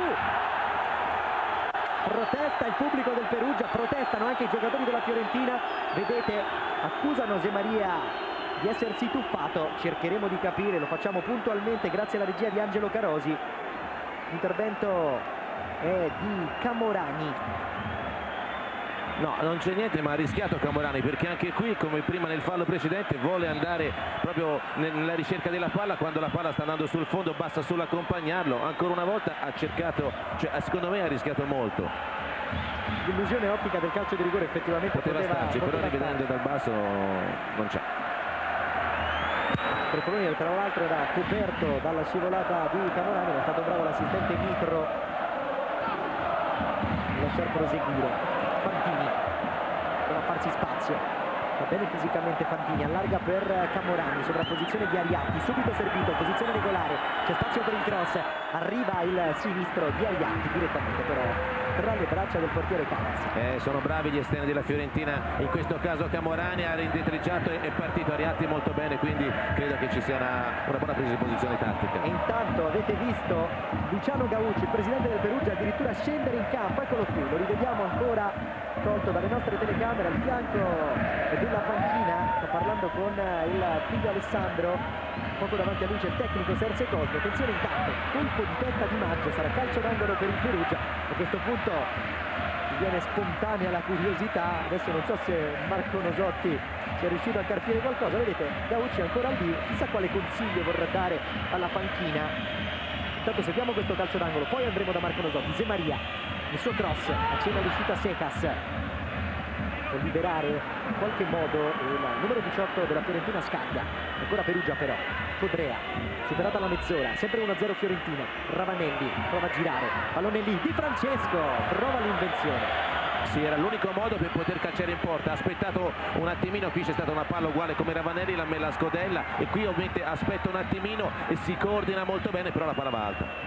protesta il pubblico del Perugia, protestano anche i giocatori della Fiorentina, vedete, accusano Zemaria di essersi tuffato, cercheremo di capire, lo facciamo puntualmente grazie alla regia di Angelo Carosi. L'intervento è di Camorani. No, non c'è niente, ma ha rischiato Camorani, perché anche qui, come prima nel fallo precedente, vuole andare proprio nella ricerca della palla, quando la palla sta andando sul fondo basta solo accompagnarlo. Ancora una volta ha cercato, cioè secondo me ha rischiato molto. l'illusione ottica del calcio di rigore effettivamente poteva starci, però rivedendo dal basso non c'è. Tropoloni tra l'altro era coperto dalla scivolata di Camorani, ma è stato bravo l'assistente Mitro a lasciar proseguire. Fantini prova a farsi spazio. Va bene fisicamente Fantini, allarga per Camorani, sovrapposizione di Ariatti, subito servito, posizione regolare, c'è spazio per il cross, arriva il sinistro di Ariatti direttamente però tra le braccia del portiere Calaz. Sono bravi gli esterni della Fiorentina, in questo caso Camorani ha rindetreggiato e è partito Ariatti molto bene, quindi credo che ci sia una buona presa di posizione tattica. E intanto avete visto Luciano Gaucci, il presidente del Perugia, addirittura scendere in campo, eccolo qui, lo rivediamo ancora colto dalle nostre telecamere al fianco della panchina, sta parlando con il figlio Alessandro, poco davanti a lui c'è il tecnico Serse Cosmo. Attenzione intanto, colpo di testa di Maggio, sarà calcio d'angolo per il Perugia. A questo punto mi viene spontanea la curiosità, adesso non so se Marco Nosotti sia riuscito a capire qualcosa, vedete Gaucci è ancora lì, chissà quale consiglio vorrà dare alla panchina. Intanto seguiamo questo calcio d'angolo, poi andremo da Marco Nosotti. Zemaria, il suo cross, accenna l'uscita Secas, può liberare in qualche modo il numero 18 della Fiorentina Scaglia, ancora Perugia però. Codrea, superata la mezz'ora, sempre 1-0 Fiorentina. Ravanelli prova a girare, pallone lì di Francesco, prova l'invenzione. Sì, era l'unico modo per poter calciare in porta, ha aspettato un attimino, qui c'è stata una palla uguale come Ravanelli, la scodella, e qui ovviamente aspetta un attimino e si coordina molto bene, però la palla va alta.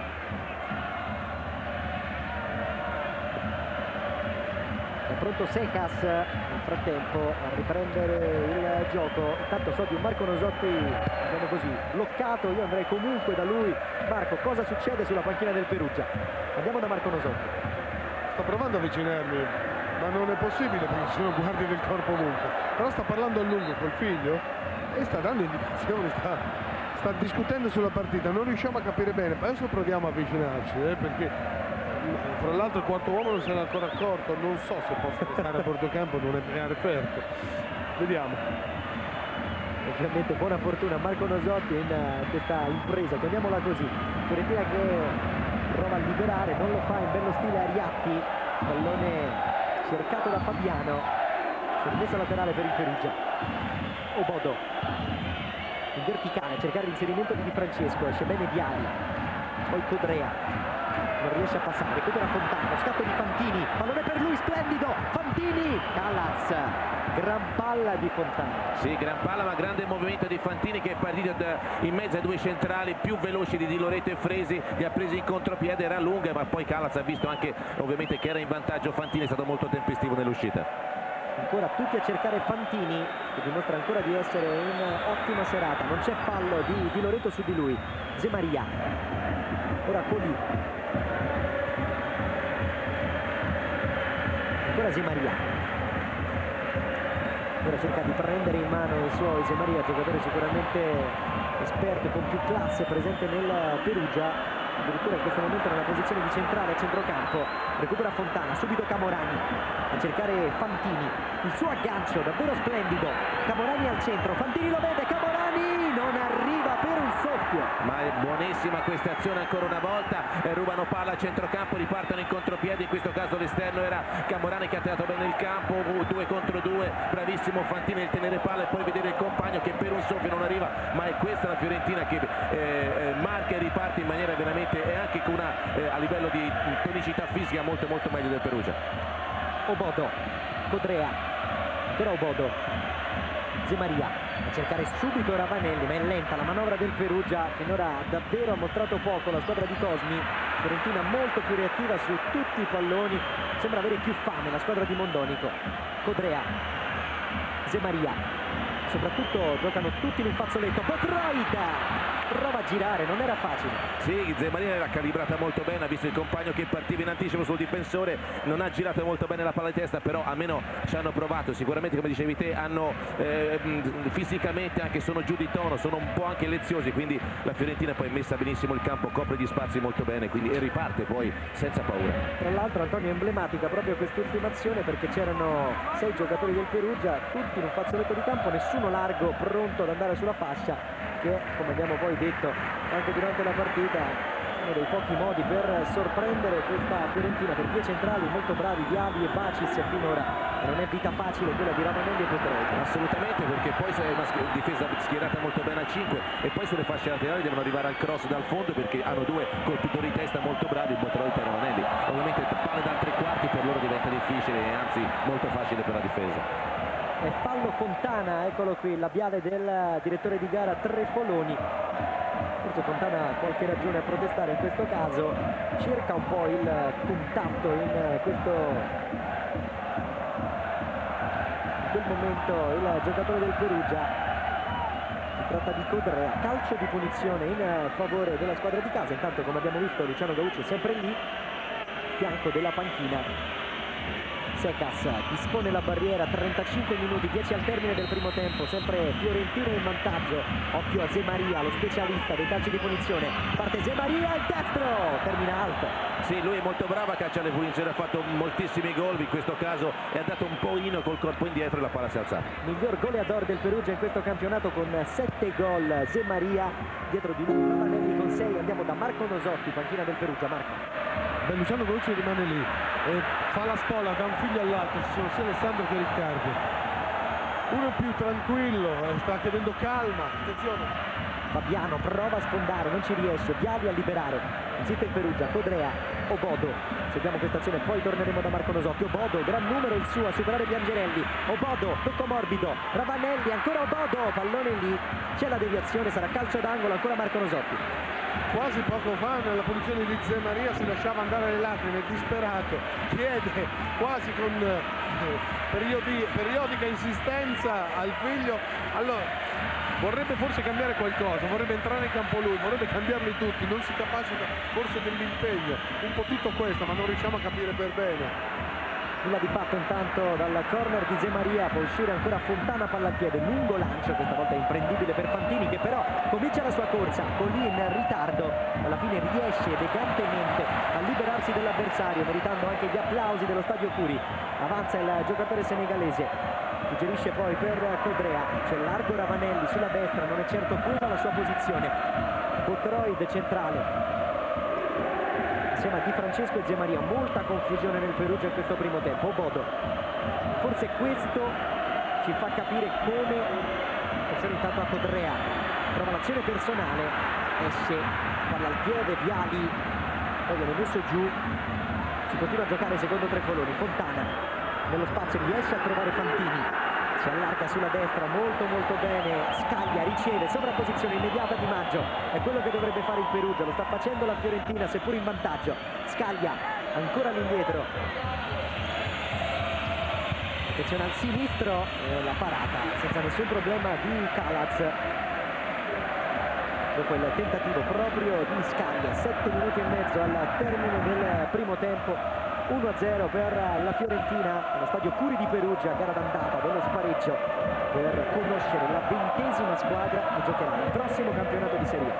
È pronto Secas nel frattempo a riprendere il gioco. Intanto so di un Marco Nosotti, diciamo così, bloccato. Io andrei comunque da lui. Marco, cosa succede sulla panchina del Perugia? Andiamo da Marco Nosotti. Sto provando a avvicinarmi, ma non è possibile perché ci sono guardie del corpo ovunque. Però sta parlando a lungo col figlio e sta dando indicazioni, sta discutendo sulla partita. Non riusciamo a capire bene, adesso proviamo a avvicinarci, perché fra l'altro il quarto uomo non se n'è ancora accorto, non so se possa stare a bordo campo, non è referto. Vediamo. Ovviamente buona fortuna Marco Nosotti in questa impresa, chiamiamola così. Fiorentina che prova a liberare, non lo fa in bello stile Ariatti, pallone cercato da Fabiano, sorpresa laterale per il Perugia. Obodo in verticale, cercare l'inserimento di Di Francesco, esce bene Viali, poi Codrea non riesce a passare, recupera Fontana, scatto di Fantini, pallone per lui, splendido, Fantini, Calaz, gran palla di Fontana. Sì, gran palla, ma grande movimento di Fantini che è partito in mezzo ai due centrali più veloci di Di Loreto e Fresi, li ha presi in contropiede, era lunga, ma poi Calaz ha visto anche ovviamente che era in vantaggio Fantini, è stato molto tempestivo nell'uscita. Ancora tutti a cercare Fantini, che dimostra ancora di essere in ottima serata, non c'è fallo di Di Loreto su di lui. Zemaria, ora Colì, ancora Zemaria, ora cerca di prendere in mano i suoi. Zemaria, giocatore sicuramente esperto, con più classe, presente nel Perugia, addirittura in questo momento nella posizione di centrale a centrocampo. Recupera Fontana, subito Camorani a cercare Fantini, il suo aggancio davvero splendido. Camorani al centro, Fantini lo vede, Camorani non arriva per un soffio. Ma è buonissima questa azione ancora una volta, rubano palla a centrocampo, ripartono in contropiede, in questo caso l'esterno era Camorani che ha tirato bene il campo, 2 contro 2, bravissimo Fantini nel tenere palla e poi vedere il compagno che per un soffio non arriva, ma è questa la Fiorentina che marca e riparte in maniera veramente, e anche con a livello di tonicità fisica molto meglio del Perugia. Obodo, Codrea, ancora Obodo, Zemaria a cercare subito Ravanelli, ma è lenta la manovra del Perugia, finora davvero ha mostrato poco la squadra di Cosmi. Fiorentina molto più reattiva su tutti i palloni, sembra avere più fame la squadra di Mondonico. Codrea, Zemaria, soprattutto giocano tutti in un fazzoletto. Potroida prova a girare, non era facile. Sì, Zemaria era calibrata molto bene, ha visto il compagno che partiva in anticipo sul difensore, non ha girato molto bene la palla di testa, però almeno ci hanno provato. Sicuramente, come dicevi te, hanno fisicamente anche sono giù di tono, sono un po' anche leziosi, quindi la Fiorentina poi è messa benissimo il campo, copre gli spazi molto bene, quindi e riparte poi senza paura. Tra l'altro, Antonio, è emblematica proprio quest'ultima azione, perché c'erano 6 giocatori del Perugia, tutti in un fazzoletto di campo, nessuno largo pronto ad andare sulla fascia, che come abbiamo poi detto anche durante la partita uno dei pochi modi per sorprendere questa Fiorentina, per due centrali molto bravi, Viali e Bacis finora. Non è vita facile quella di Ravanelli e Petrelli. Assolutamente, perché poi sei una difesa schierata molto bene a 5 e poi sulle fasce laterali devono arrivare al cross dal fondo, perché hanno due colpitori di testa molto bravi, Petrelli e Ravanelli. Ovviamente palle dal tre quarti per loro diventa difficile e anzi molto facile per la difesa. È fallo Fontana, eccolo qui, il labiale del direttore di gara Trefoloni. Forse Fontana ha qualche ragione a protestare in questo caso, cerca un po' il contatto in quel momento il giocatore del Perugia. Si tratta di Codrea, calcio di punizione in favore della squadra di casa. Intanto, come abbiamo visto, Luciano Gaucci è sempre lì, fianco della panchina. Secas dispone la barriera, 35 minuti, 10 al termine del primo tempo, sempre Fiorentina in vantaggio. Occhio a Zemaria, lo specialista dei calci di punizione. Parte Zemaria, il destro, termina alto. Sì, lui è molto bravo a calciare le punizioni, ha fatto moltissimi gol, in questo caso è andato un po' col corpo indietro e la palla si è alzata. Miglior goleador del Perugia in questo campionato con 7 gol, Zemaria, dietro di lui Ravanelli con 6. Andiamo da Marco Nosotti, panchina del Perugia. Marco. Luciano Gaucci rimane lì e fa la spola da un figlio all'altro, ci sono sia Alessandro che Riccardo. Uno più tranquillo, sta chiedendo calma, attenzione. Fabiano prova a sfondare, non ci riesce, Viali a liberare, insiste il Perugia, Codrea, Obodo, seguiamo questa azione, poi torneremo da Marco Nosotti. Obodo, gran numero il suo a superare Biangerelli, Obodo, tocco morbido, Ravanelli, ancora Obodo, pallone lì, c'è la deviazione, sarà calcio d'angolo, ancora Marco Nosotti. Quasi poco fa nella punizione di Zemaria si lasciava andare le lacrime, disperato, chiede quasi con periodica insistenza al figlio. Allora vorrebbe forse cambiare qualcosa, vorrebbe entrare in campo lui, vorrebbe cambiarli tutti, non si capacita forse dell'impegno, un po' tutto questo, ma non riusciamo a capire per bene. Nulla di fatto intanto dal corner di Zemaria, può uscire ancora Fontana, palla al piede, lungo lancio, questa volta imprendibile per Fantini che però comincia la sua corsa, con lì in ritardo, alla fine riesce elegantemente a liberarsi dell'avversario, meritando anche gli applausi dello stadio Curi. Avanza il giocatore senegalese, suggerisce poi per Codrea, c'è largo Ravanelli sulla destra, non è certo quella la sua posizione. Botroid centrale insieme a Di Francesco e Zemaria, molta confusione nel Perugia in questo primo tempo. Obodo, forse questo ci fa capire come attenzione intanto a Codrea, prova l'azione personale, esce, palla al piede, Viali, poi viene messo giù, si continua a giocare secondo Trefoloni. Fontana nello spazio riesce a trovare Fantini, si allarga sulla destra molto bene, Scaglia riceve, sovrapposizione immediata di Maggio, è quello che dovrebbe fare il Perugia, lo sta facendo la Fiorentina seppur in vantaggio. Scaglia ancora all'indietro, attenzione al sinistro, la parata senza nessun problema di Calaz dopo il tentativo proprio di Scaglia. 7 minuti e mezzo al termine del primo tempo, 1-0 per la Fiorentina allo stadio Curi di Perugia, gara d'andata dello spareggio per conoscere la 20ª squadra che giocherà il prossimo campionato di Serie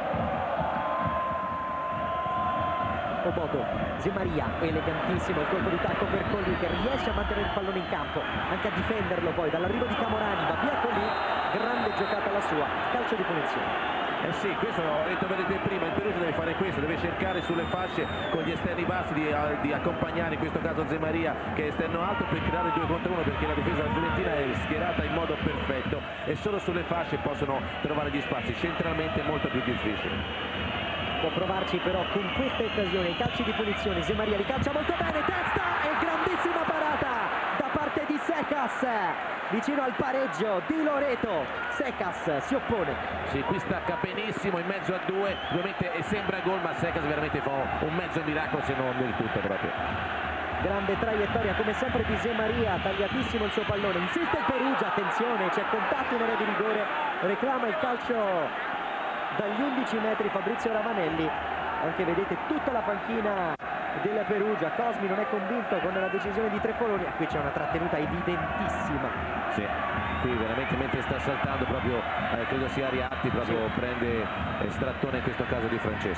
A. Obodo, Zemaria, elegantissimo il colpo di tacco per Colli che riesce a mantenere il pallone in campo, anche a difenderlo poi dall'arrivo di Camorani, va via Colli, grande giocata la sua, calcio di punizione. Eh sì, questo ho detto, vedete prima, il Perugia deve fare questo, deve cercare sulle fasce con gli esterni bassi di accompagnare in questo caso Zemaria che è esterno alto per creare 2 contro 1, perché la difesa della Fiorentina è schierata in modo perfetto e solo sulle fasce possono trovare gli spazi, centralmente è molto più difficile. Può provarci però con questa occasione, i calci di punizione, Zemaria li calcia molto bene, testa e grandissima parata da parte di Secas, vicino al pareggio di Loreto. Secas si oppone. Sì, qui stacca benissimo in mezzo a 2, ovviamente sembra gol, ma Secas veramente fa un mezzo miracolo, se non del tutto proprio. Grande traiettoria come sempre di Zemaria, tagliatissimo il suo pallone, insiste il Perugia, attenzione, c'è contatto in area di rigore, reclama il calcio dagli 11 metri Fabrizio Ravanelli. Anche vedete tutta la panchina del Perugia, Cosmi non è convinto con la decisione di Trefoloni, e qui c'è una trattenuta evidentissima. Sì, qui veramente mentre sta saltando proprio credo sia Ariatti, proprio sì, prende strattone in questo caso di Francesco.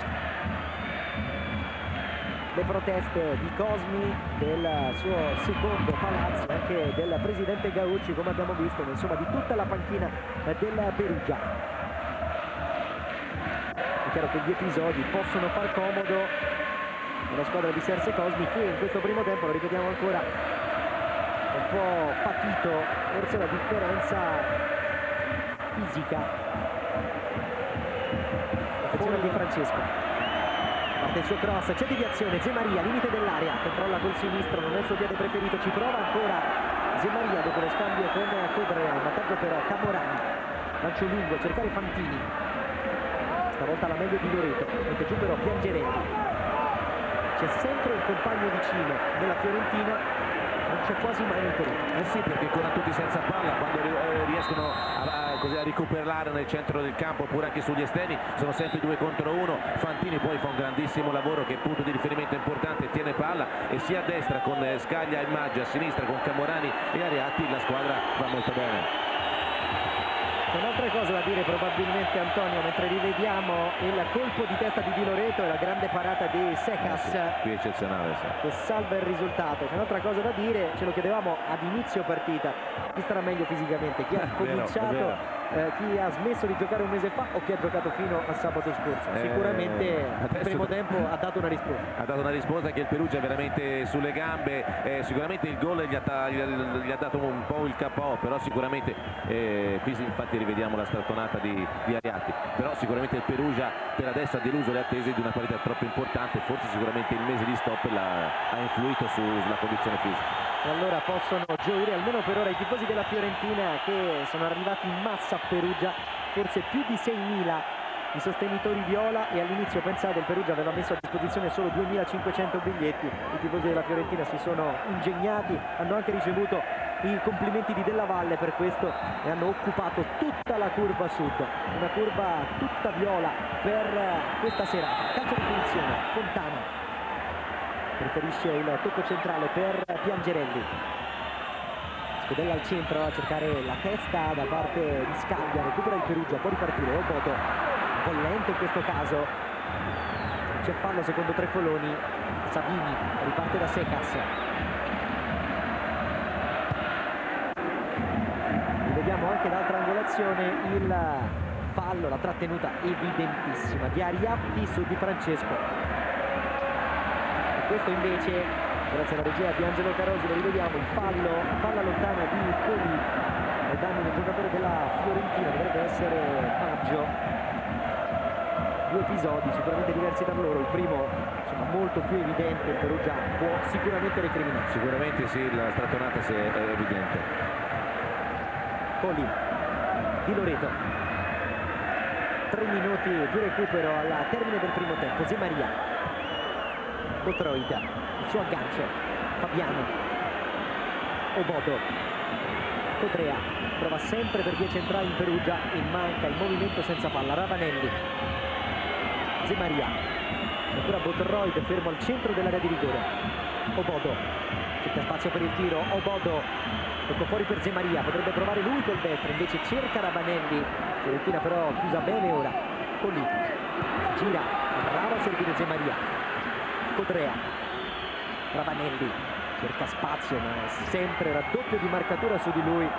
Le proteste di Cosmi, del suo secondo Palazzo, anche del presidente Gaucci, come abbiamo visto, insomma di tutta la panchina del Perugia. chiaro che gli episodi possono far comodo alla squadra di Serse Cosmi, che in questo primo tempo, lo ripetiamo ancora, un po' patito forse la differenza fisica. Attenzione di Francesco, parte il suo cross, c'è deviazione, Zemaria limite dell'area, controlla col sinistro, non è il suo piede preferito, ci prova ancora Zemaria dopo lo scambio con Codrea, in vantaggio però Camorani, lancio lungo a cercare Fantini, stavolta la meglio di Loreto, mette giù però Piangerelli. C'è sempre un compagno vicino della Fiorentina, non c'è quasi mai nel Perugia. Sì, perché con tutti senza palla, quando riescono a recuperare nel centro del campo oppure anche sugli esterni, sono sempre 2 contro 1. Fantini poi fa un grandissimo lavoro, che è punto di riferimento importante, tiene palla, e sia a destra con Scaglia e Maggio, a sinistra con Camorani e Ariatti la squadra va molto bene. C'è un'altra cosa da dire probabilmente, Antonio, mentre rivediamo il colpo di testa di Di Loreto e la grande parata di Secas, Qui eccezionale, sì, che salva il risultato. C'è un'altra cosa da dire, ce lo chiedevamo ad inizio partita: chi starà meglio fisicamente, chi ha cominciato, chi ha smesso di giocare un mese fa o chi ha giocato fino a sabato scorso? Sicuramente il primo tempo ha dato una risposta. Ha dato una risposta che il Perugia è veramente sulle gambe, sicuramente il gol gli ha dato un po' il KO, però sicuramente qui infatti rivediamo la strattonata di Ariatti, però sicuramente il Perugia per adesso ha deluso le attese di una partita troppo importante, forse sicuramente il mese di stop ha influito sulla condizione fisica. E allora possono gioire almeno per ora i tifosi della Fiorentina, che sono arrivati in massa a Perugia, forse più di 6.000 i sostenitori viola, e all'inizio, pensate, il Perugia aveva messo a disposizione solo 2.500 biglietti. I tifosi della Fiorentina si sono ingegnati, hanno anche ricevuto i complimenti di Della Valle per questo e hanno occupato tutta la curva sud, una curva tutta viola per questa serata. Calcio di punizione, Fontana preferisce il tocco centrale per Piangerelli, Scudella al centro a cercare la testa da parte di Scaglia, recupera il Perugia, può ripartire Oboto, un po' lento in questo caso, c'è fallo secondo Trefoloni, Savini riparte da Secas, vediamo anche d'altra angolazione il fallo, la trattenuta evidentissima di Ariatti su Di Francesco. Questo invece, grazie alla regia di Angelo Carosi, lo rivediamo, il fallo, palla lontana di Coli ai danni del giocatore della Fiorentina, dovrebbe essere Maggio. 2 episodi sicuramente diversi da loro, il primo insomma molto più evidente, il Perugia può sicuramente recriminare. Sicuramente sì, la strattonata è evidente. Coli, Di Loreto, 3 minuti di recupero al termine del primo tempo. Zemaria, Botroid, il suo aggancio, Fabiano, Obodo, Codrea, prova sempre per vie centrali in Perugia e manca il movimento senza palla. Ravanelli, Zemaria, ancora Botroid fermo al centro dell'area di rigore. Obodo, cerca spazio per il tiro, Obodo, tocco fuori per Zemaria, potrebbe provare lui col destro, invece cerca Ravanelli, Fiorentina però chiusa bene ora. Colì, gira, brava a servire Zemaria. Codrea, Ravanelli cerca spazio ma è sempre raddoppio di marcatura su di lui,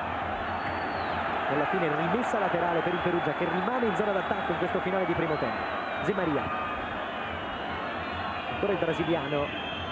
alla fine rimessa laterale per il Perugia, che rimane in zona d'attacco in questo finale di primo tempo. Zemaria, ancora il brasiliano,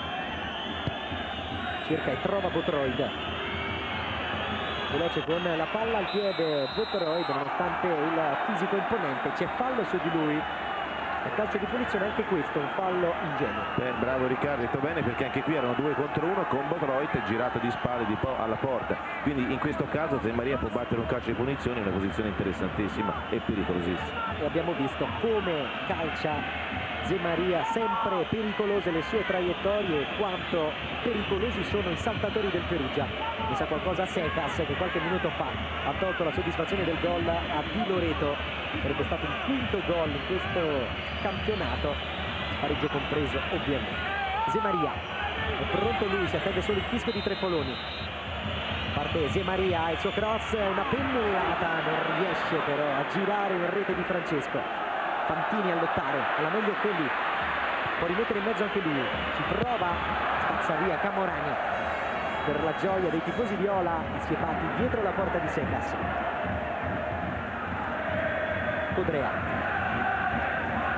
cerca e trova Botroid, veloce con la palla al piede Botroid, nonostante il fisico imponente. C'è fallo su di lui. Il calcio di punizione, anche questo un fallo ingenuo. Bravo Riccardo, detto bene, perché anche qui erano 2 contro 1 con Botroid girato di spalle alla porta, quindi in questo caso Zemaria può battere un calcio di punizione in una posizione interessantissima e pericolosissima. E abbiamo visto come calcia Zemaria, sempre pericolose le sue traiettorie, quanto pericolosi sono i saltatori del Perugia. Mi sa qualcosa a Secas, che qualche minuto fa ha tolto la soddisfazione del gol a Di Loreto, sarebbe stato il 5º gol in questo campionato, spareggio compreso ovviamente. Zemaria, è pronto lui, si attende solo il fischio di Trefoloni, parte Zemaria, il suo cross, una pennellata, non riesce però a girare in rete Di Francesco. Fantini a lottare, alla meglio Colli, può rimettere in mezzo anche lui, ci prova, spazza via Camorani, per la gioia dei tifosi viola assiepati dietro la porta di Secas. Codrea,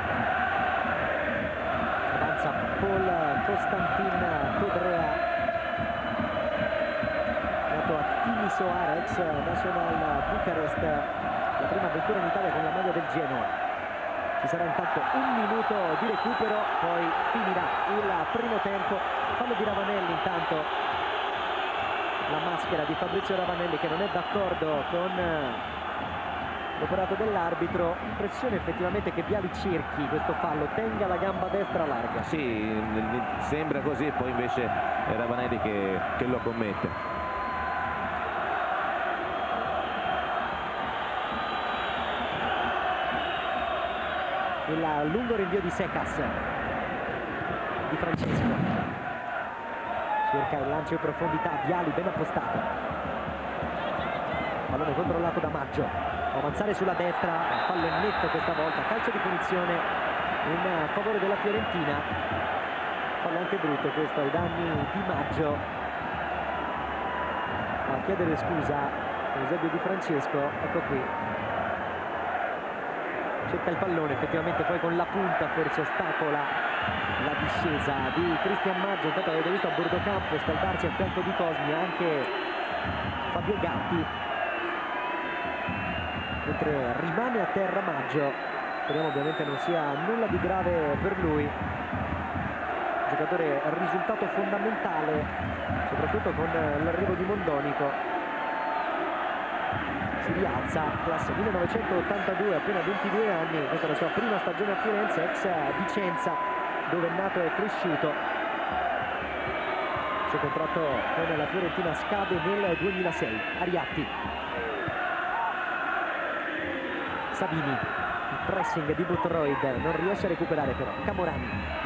Paul Constantin Codrea, nato a Timisoara, ex Nacional Bucarest, la prima avventura in Italia con la maglia del Genoa. Ci sarà intanto un minuto di recupero, poi finirà il primo tempo. Fallo di Ravanelli intanto, la maschera di Fabrizio Ravanelli che non è d'accordo con l'operato dell'arbitro. Impressione effettivamente che Viali cerchi questo fallo, tenga la gamba destra larga. Sì, sembra così, e poi invece è Ravanelli che lo commette. Il lungo rinvio di Secas, di Francesco, cerca il lancio in profondità, Viali ben appostato, pallone controllato da Maggio, può avanzare sulla destra, fallo netto questa volta, calcio di punizione in favore della Fiorentina, fallo anche brutto questo ai danni di Maggio. A chiedere scusa Eusebio Di Francesco, ecco qui, cerca il pallone, effettivamente poi con la punta forse ostacola la discesa di Cristian Maggio. Intanto avete visto a bordo campo scaldarsi a fianco di Cosmi anche Fabio Gatti, mentre rimane a terra Maggio. Speriamo ovviamente non sia nulla di grave per lui, giocatore risultato fondamentale soprattutto con l'arrivo di Mondonico. Si rialza, classe 1982, appena 22 anni, questa è la sua prima stagione a Firenze, ex Vicenza dove è nato e cresciuto. Il suo contratto con la Fiorentina scade nel 2006. Ariatti, Savini, il pressing di Boothroyd, non riesce a recuperare però Camorani.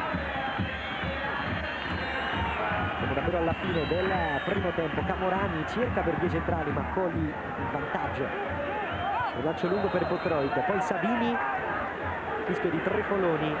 Siamo davvero alla fine del primo tempo. Camorani cerca per vie centrali ma Coli in vantaggio. Il lancio lungo per Boothroyd, poi Savini, fischio di Trefoloni.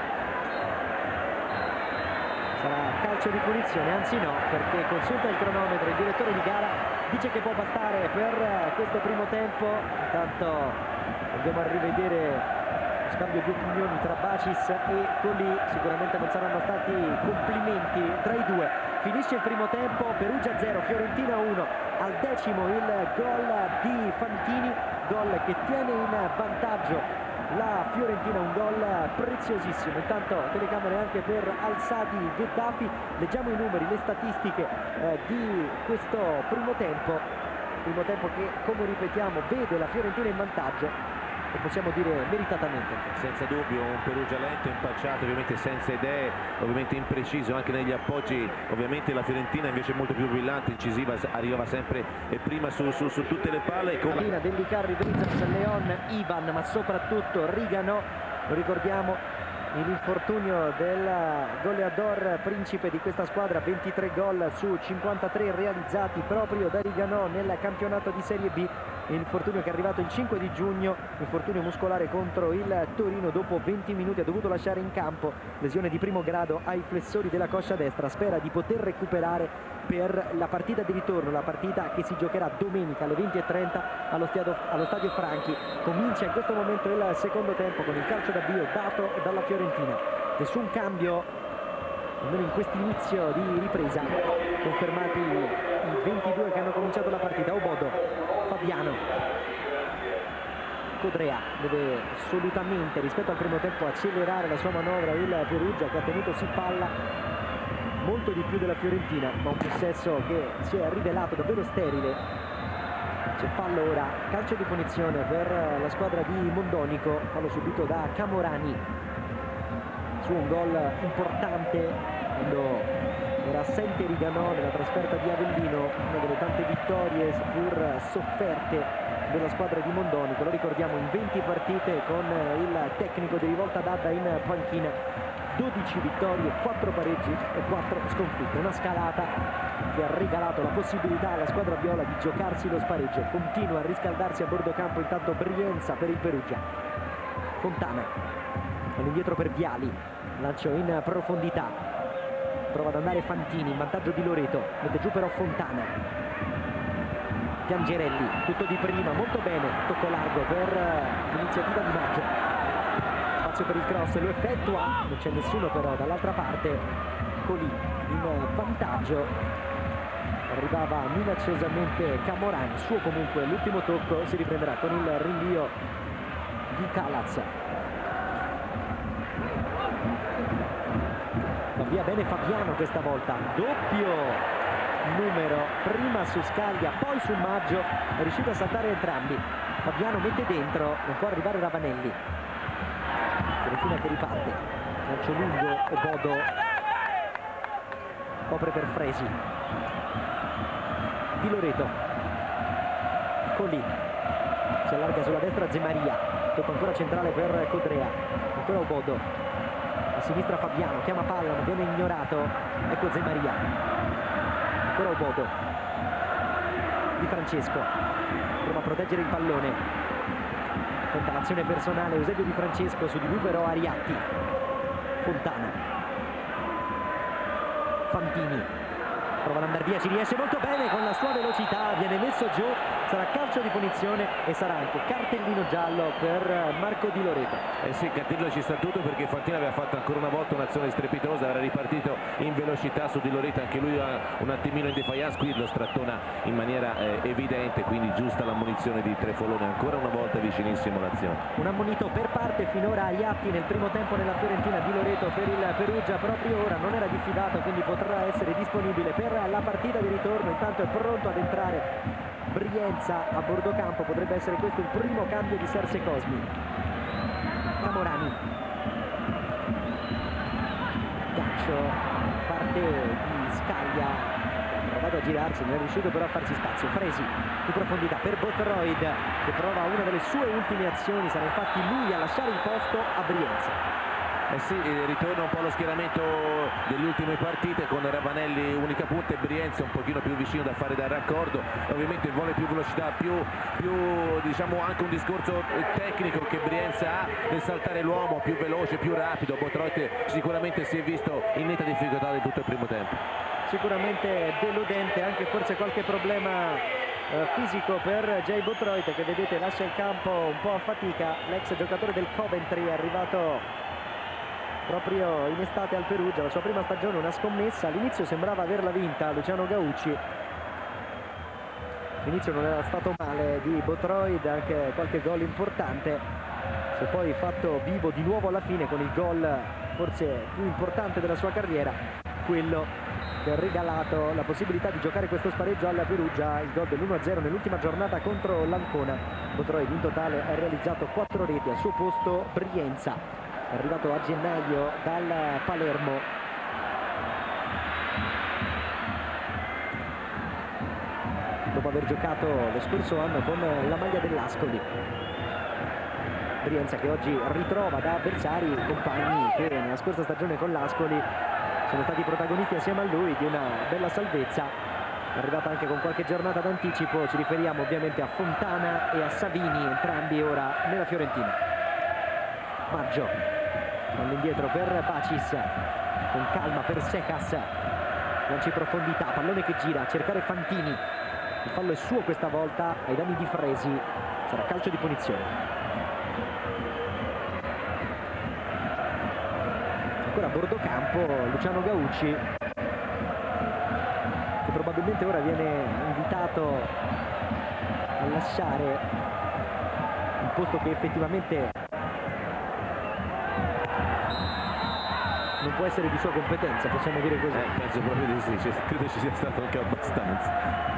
Sarà calcio di punizione, anzi no, perché consulta il cronometro, il direttore di gara dice che può bastare per questo primo tempo. Intanto andiamo a rivedere lo scambio di opinioni tra Bacis e Colì. Sicuramente non saranno stati complimenti tra i due. Finisce il primo tempo, Perugia 0, Fiorentina 1, al 10° il gol di Fantini, gol che tiene in vantaggio la Fiorentina, un gol preziosissimo. Intanto telecamere anche per Al-Sadi Gheddafi. Leggiamo i numeri, le statistiche di questo primo tempo che, come ripetiamo, vede la Fiorentina in vantaggio e possiamo dire meritatamente. Senza dubbio un Perugia lento, impacciato, ovviamente senza idee, ovviamente impreciso anche negli appoggi. Ovviamente la Fiorentina invece molto più brillante, incisiva, arrivava sempre e prima su tutte le palle. La linea dell'Icarri, Brizas, Leon, Ivan, ma soprattutto Rigano. Lo ricordiamo, l'infortunio del goleador principe di questa squadra, 23 gol su 53 realizzati proprio da Rigano nel campionato di Serie B. Infortunio che è arrivato il 5 di giugno, infortunio muscolare contro il Torino. Dopo 20 minuti ha dovuto lasciare in campo, lesione di primo grado ai flessori della coscia destra. Spera di poter recuperare per la partita di ritorno, la partita che si giocherà domenica alle 20:30 allo stadio Franchi. Comincia in questo momento il secondo tempo con il calcio d'avvio dato dalla Fiorentina. Nessun cambio, almeno in questo inizio di ripresa, confermati i 22 che hanno cominciato la partita. Obodo, Fabiano, Codrea deve assolutamente rispetto al primo tempo accelerare la sua manovra. Il Perugia che ha tenuto sì palla molto di più della Fiorentina, ma un possesso che si è rivelato davvero sterile. C'è fallo ora, calcio di punizione per la squadra di Mondonico, fallo subito da Camorani su un gol importante quando era assente Rigano nella trasferta di Avellino, una delle tante vittorie seppur sofferte della squadra di Mondonico. Lo ricordiamo, in 20 partite con il tecnico di Rivolta D'Adda in panchina, 12 vittorie, 4 pareggi e 4 sconfitte. Una scalata che ha regalato la possibilità alla squadra viola di giocarsi lo spareggio. Continua a riscaldarsi a bordo campo intanto Brienza per il Perugia. Fontana all'indietro per Viali, lancio in profondità, prova ad andare Fantini, in vantaggio di Loreto, mette giù però Fontana. Piangerelli, tutto di prima, molto bene, tocco largo per l'iniziativa di Maggio. Per il cross, lo effettua, non c'è nessuno però dall'altra parte. Colì in vantaggio, arrivava minacciosamente Camorani, suo comunque l'ultimo tocco, si riprenderà con il rinvio di Calaz. Va via bene Fabiano questa volta, doppio numero, prima su Scaglia poi su Maggio, è riuscito a saltare entrambi. Fabiano mette dentro, non può arrivare Ravanelli, Fiorentina che riparte, lancio lungo e Bodo copre per Fresi. Di Loreto, Colì si allarga sulla destra Zemaria, tocco ancora centrale per Codrea, ancora Obodo, a sinistra Fabiano, chiama palla ma viene ignorato, ecco Zemaria, ancora Obodo, Di Francesco prova a proteggere il pallone, tenta l'azione personale Eusebio Di Francesco, su di lui però Ariatti, Fontana, Fantini prova ad andare via, ci riesce molto bene con la sua velocità, viene messo giù, sarà calcio di punizione e sarà anche cartellino giallo per Marco Di Loreto. Eh sì, cartellino ci sta tutto, perché Fantini aveva fatto ancora una volta un'azione strepitosa, era ripartito in velocità su Di Loreto, anche lui ha un attimino in defiance, qui lo strattona in maniera evidente, quindi giusta l'ammonizione di Trefolone, ancora una volta vicinissimo l'azione. Un ammonito per parte, finora Ariatti nel primo tempo nella Fiorentina, Di Loreto per il Perugia proprio ora non era diffidato, quindi potrà essere disponibile per la partita di ritorno. Intanto è pronto ad entrare Brienza a bordo campo, potrebbe essere questo il primo cambio di Serse Cosmi. Camorani, gancio, parte di Scaglia, ha provato a girarsi, non è riuscito però a farsi spazio. Fresi di profondità per Botroid che prova una delle sue ultime azioni, sarà infatti lui a lasciare il posto a Brienza. Eh sì, ritorna un po' lo schieramento delle ultime partite con Ravanelli unica punta e Brienza un pochino più vicino da fare da raccordo, ovviamente vuole più velocità, più diciamo anche un discorso tecnico che Brienza ha nel saltare l'uomo, più veloce, più rapido. Botroid sicuramente si è visto in netta difficoltà di tutto il primo tempo. Sicuramente deludente, anche forse qualche problema fisico per Jay Botroid che vedete lascia il campo un po' a fatica, l'ex giocatore del Coventry è arrivato proprio in estate al Perugia, la sua prima stagione, una scommessa, all'inizio sembrava averla vinta Luciano Gaucci, l'inizio non era stato male di Botroid, anche qualche gol importante, si è poi fatto vivo di nuovo alla fine con il gol forse più importante della sua carriera, quello che ha regalato la possibilità di giocare questo spareggio alla Perugia, il gol dell'1-0 nell'ultima giornata contro l'Ancona. Botroid in totale ha realizzato 4 reti, al suo posto Brienza, è arrivato a gennaio dal Palermo. Dopo aver giocato lo scorso anno con la maglia dell'Ascoli. Brienza che oggi ritrova da avversari compagni che nella scorsa stagione con l'Ascoli sono stati protagonisti assieme a lui di una bella salvezza. È arrivata anche con qualche giornata d'anticipo, ci riferiamo ovviamente a Fontana e a Savini, entrambi ora nella Fiorentina. Maggio all'indietro per Bacis, con calma per Secas, lanci profondità, pallone che gira a cercare Fantini, il fallo è suo questa volta ai danni di Fresi, sarà calcio di punizione. Ancora a bordo campo Luciano Gaucci che probabilmente ora viene invitato a lasciare un posto che effettivamente non può essere di sua competenza, possiamo dire così. Penso proprio di sì, credo ci sia stato anche abbastanza.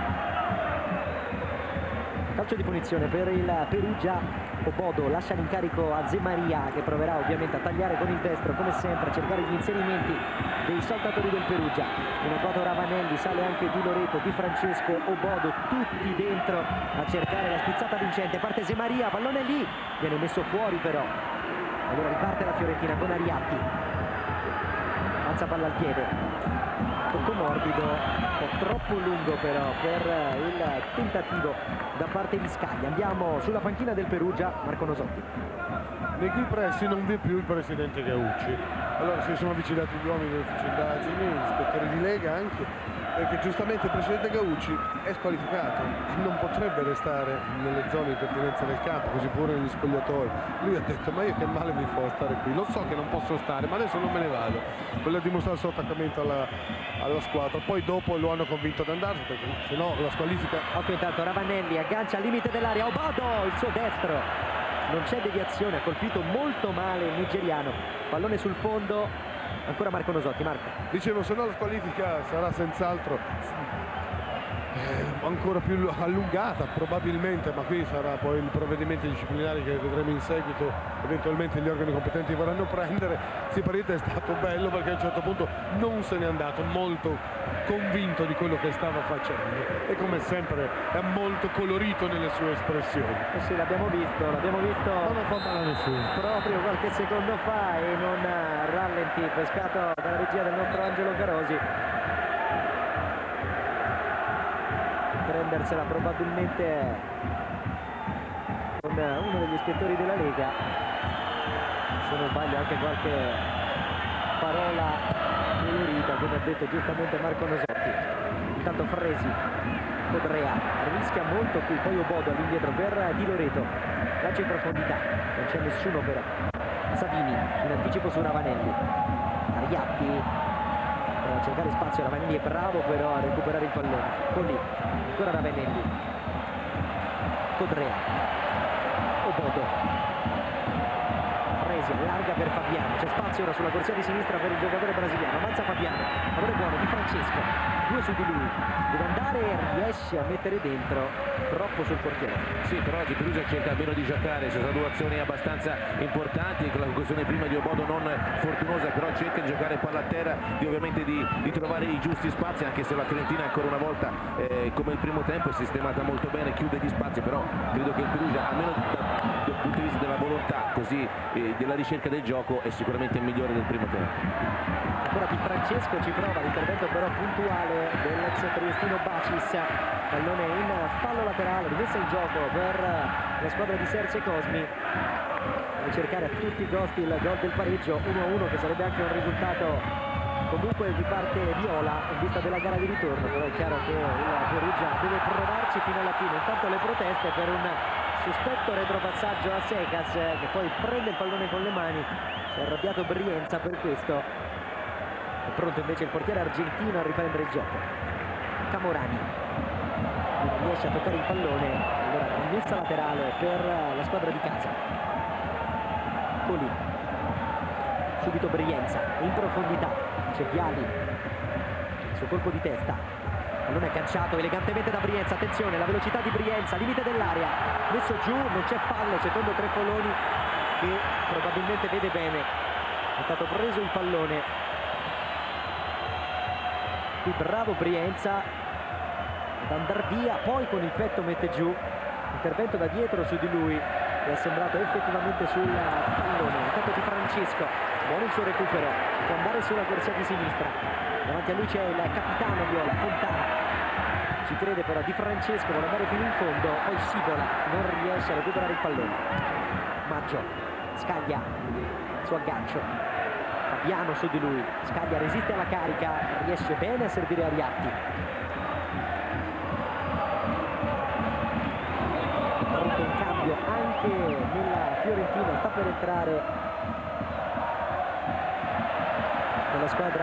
Calcio di punizione per il Perugia. Obodo lascia l'incarico a Zemaria che proverà ovviamente a tagliare con il destro, come sempre a cercare gli inserimenti dei saltatori del Perugia. In agguato Ravanelli, sale anche Di Loreto, Di Francesco, Obodo, tutti dentro a cercare la spizzata vincente. Parte Zemaria, pallone lì, viene messo fuori però. Allora riparte la Fiorentina con Ariatti. Alza palla al piede, tocco morbido, un po' troppo lungo però per il tentativo da parte di Scaglia. Andiamo sulla panchina del Perugia, Marco Nosotti. Negli pressi non vi è più il presidente Gaucci, allora si sono avvicinati gli uomini dell'ufficio indagini, ispettori di Lega anche, perché giustamente il presidente Gaucci è squalificato, non potrebbe restare nelle zone di pertinenza del campo, così pure negli spogliatoi. Lui ha detto: ma io che male mi fa stare qui, lo so che non posso stare, ma adesso non me ne vado. Voglio dimostrare il suo attaccamento alla squadra, poi dopo lo hanno convinto ad andarsene, perché se no la squalifica. Occhio intanto Ravanelli aggancia al limite dell'area, Obodo il suo destro, non c'è deviazione, ha colpito molto male il nigeriano, pallone sul fondo. Ancora Marco Nosotti. Marco, Dicevo, se no la squalifica sarà senz'altro ancora più allungata probabilmente, ma qui sarà poi i provvedimenti disciplinari che vedremo in seguito, eventualmente gli organi competenti vorranno prendere. Siparit è stato bello perché a un certo punto non se n'è andato, molto convinto di quello che stava facendo e come sempre è molto colorito nelle sue espressioni. sì, l'abbiamo visto Ma non fa male a nessuno. proprio qualche secondo fa in un rallenti pescato dalla regia del nostro Angelo Carosi. Prendersela probabilmente con uno degli ispettori della Lega, se non sbaglio anche qualche parola colorita, come ha detto giustamente Marco Nosotti. Intanto Fresi, Codrea rischia molto qui, poi Obodo all'indietro per Di Loreto, lancio in profondità, non c'è nessuno per Savini, in anticipo su Ravanelli, Ariatti a cercare spazio. Ravanelli è bravo però a recuperare il pallone. Colì, ancora Ravanelli, Codrea, Obodo, Fresi allarga per Fabiano, c'è spazio ora sulla corsia di sinistra per il giocatore brasiliano, avanza Fabiano, pallone buono di Francesco, 2 su di lui, deve andare e riesce a mettere dentro, troppo sul portiere. Sì, però oggi Perugia cerca almeno di giocare, ci sono 2 azioni abbastanza importanti, con la conclusione prima di Obodo non fortunosa, però cerca di giocare palla a terra, ovviamente di trovare i giusti spazi, anche se la Fiorentina ancora una volta come il primo tempo è sistemata molto bene, chiude gli spazi, però credo che il Perugia, almeno dal punto di vista della volontà, così della ricerca del gioco, è sicuramente migliore del primo tempo. Ancora Di Francesco ci prova, l'intervento però puntuale dell'ex triestino Bacis, pallone in fallo laterale, rimessa in gioco per la squadra di Serse Cosmi, deve cercare a tutti i costi il gol del pareggio, 1-1, che sarebbe anche un risultato comunque di parte viola in vista della gara di ritorno, però è chiaro che il Perugia deve provarci fino alla fine. Intanto le proteste per un sospetto retropassaggio a Secas, che poi prende il pallone con le mani, si è arrabbiato Brienza per questo. È pronto invece il portiere argentino a riprendere il gioco. Camorani non riesce a toccare il pallone, allora rimessa laterale per la squadra di casa. Colì, subito Brienza in profondità, c'è Viali, il suo colpo di testa, pallone agganciato elegantemente da Brienza, attenzione la velocità di Brienza, limite dell'area, messo giù, non c'è fallo secondo Trefoloni, che probabilmente vede bene. È stato preso il pallone, qui bravo Brienza ad andare via, poi con il petto mette giù, intervento da dietro su di lui che è sembrato effettivamente sul pallone. Intanto Di Francesco, buono il suo recupero, può andare sulla corsia di sinistra, davanti a lui c'è il capitano viola, Fontana, ci crede però Di Francesco, vuole andare fino in fondo, poi scivola, non riesce a recuperare il pallone. Maggio scaglia il suo aggancio, Fabiano su di lui, Scaglia resiste alla carica, riesce bene a servire Ariatti. Pronto un cambio anche nella Fiorentina, sta per entrare nella squadra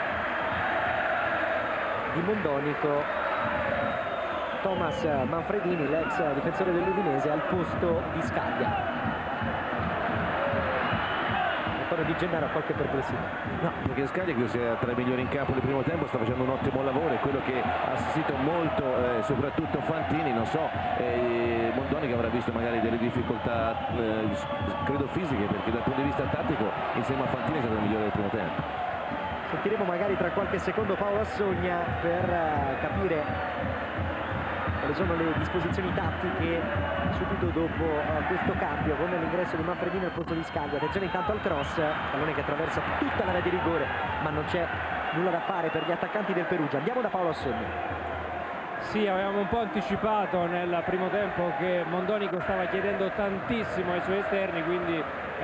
di Mondonico Thomas Manfredini, l'ex difensore dell'Udinese, al posto di Scaglia. Di Gennaro ha qualche perplessità. No, perché Scaglia che sia tra i migliori in campo del primo tempo, sta facendo un ottimo lavoro, è quello che ha assistito molto soprattutto Fantini, non so, Mondoni che avrà visto magari delle difficoltà credo fisiche, perché dal punto di vista tattico insieme a Fantini è stato il migliore del primo tempo. Sentiremo magari tra qualche secondo Paolo Assogna per capire quali sono le disposizioni tattiche subito dopo questo cambio, con l'ingresso di Manfredini al posto di Scaglia. Attenzione intanto al cross, pallone che attraversa tutta l'area di rigore, ma non c'è nulla da fare per gli attaccanti del Perugia. Andiamo da Paolo Assogna. Sì, avevamo un po' anticipato nel primo tempo che Mondonico stava chiedendo tantissimo ai suoi esterni, quindi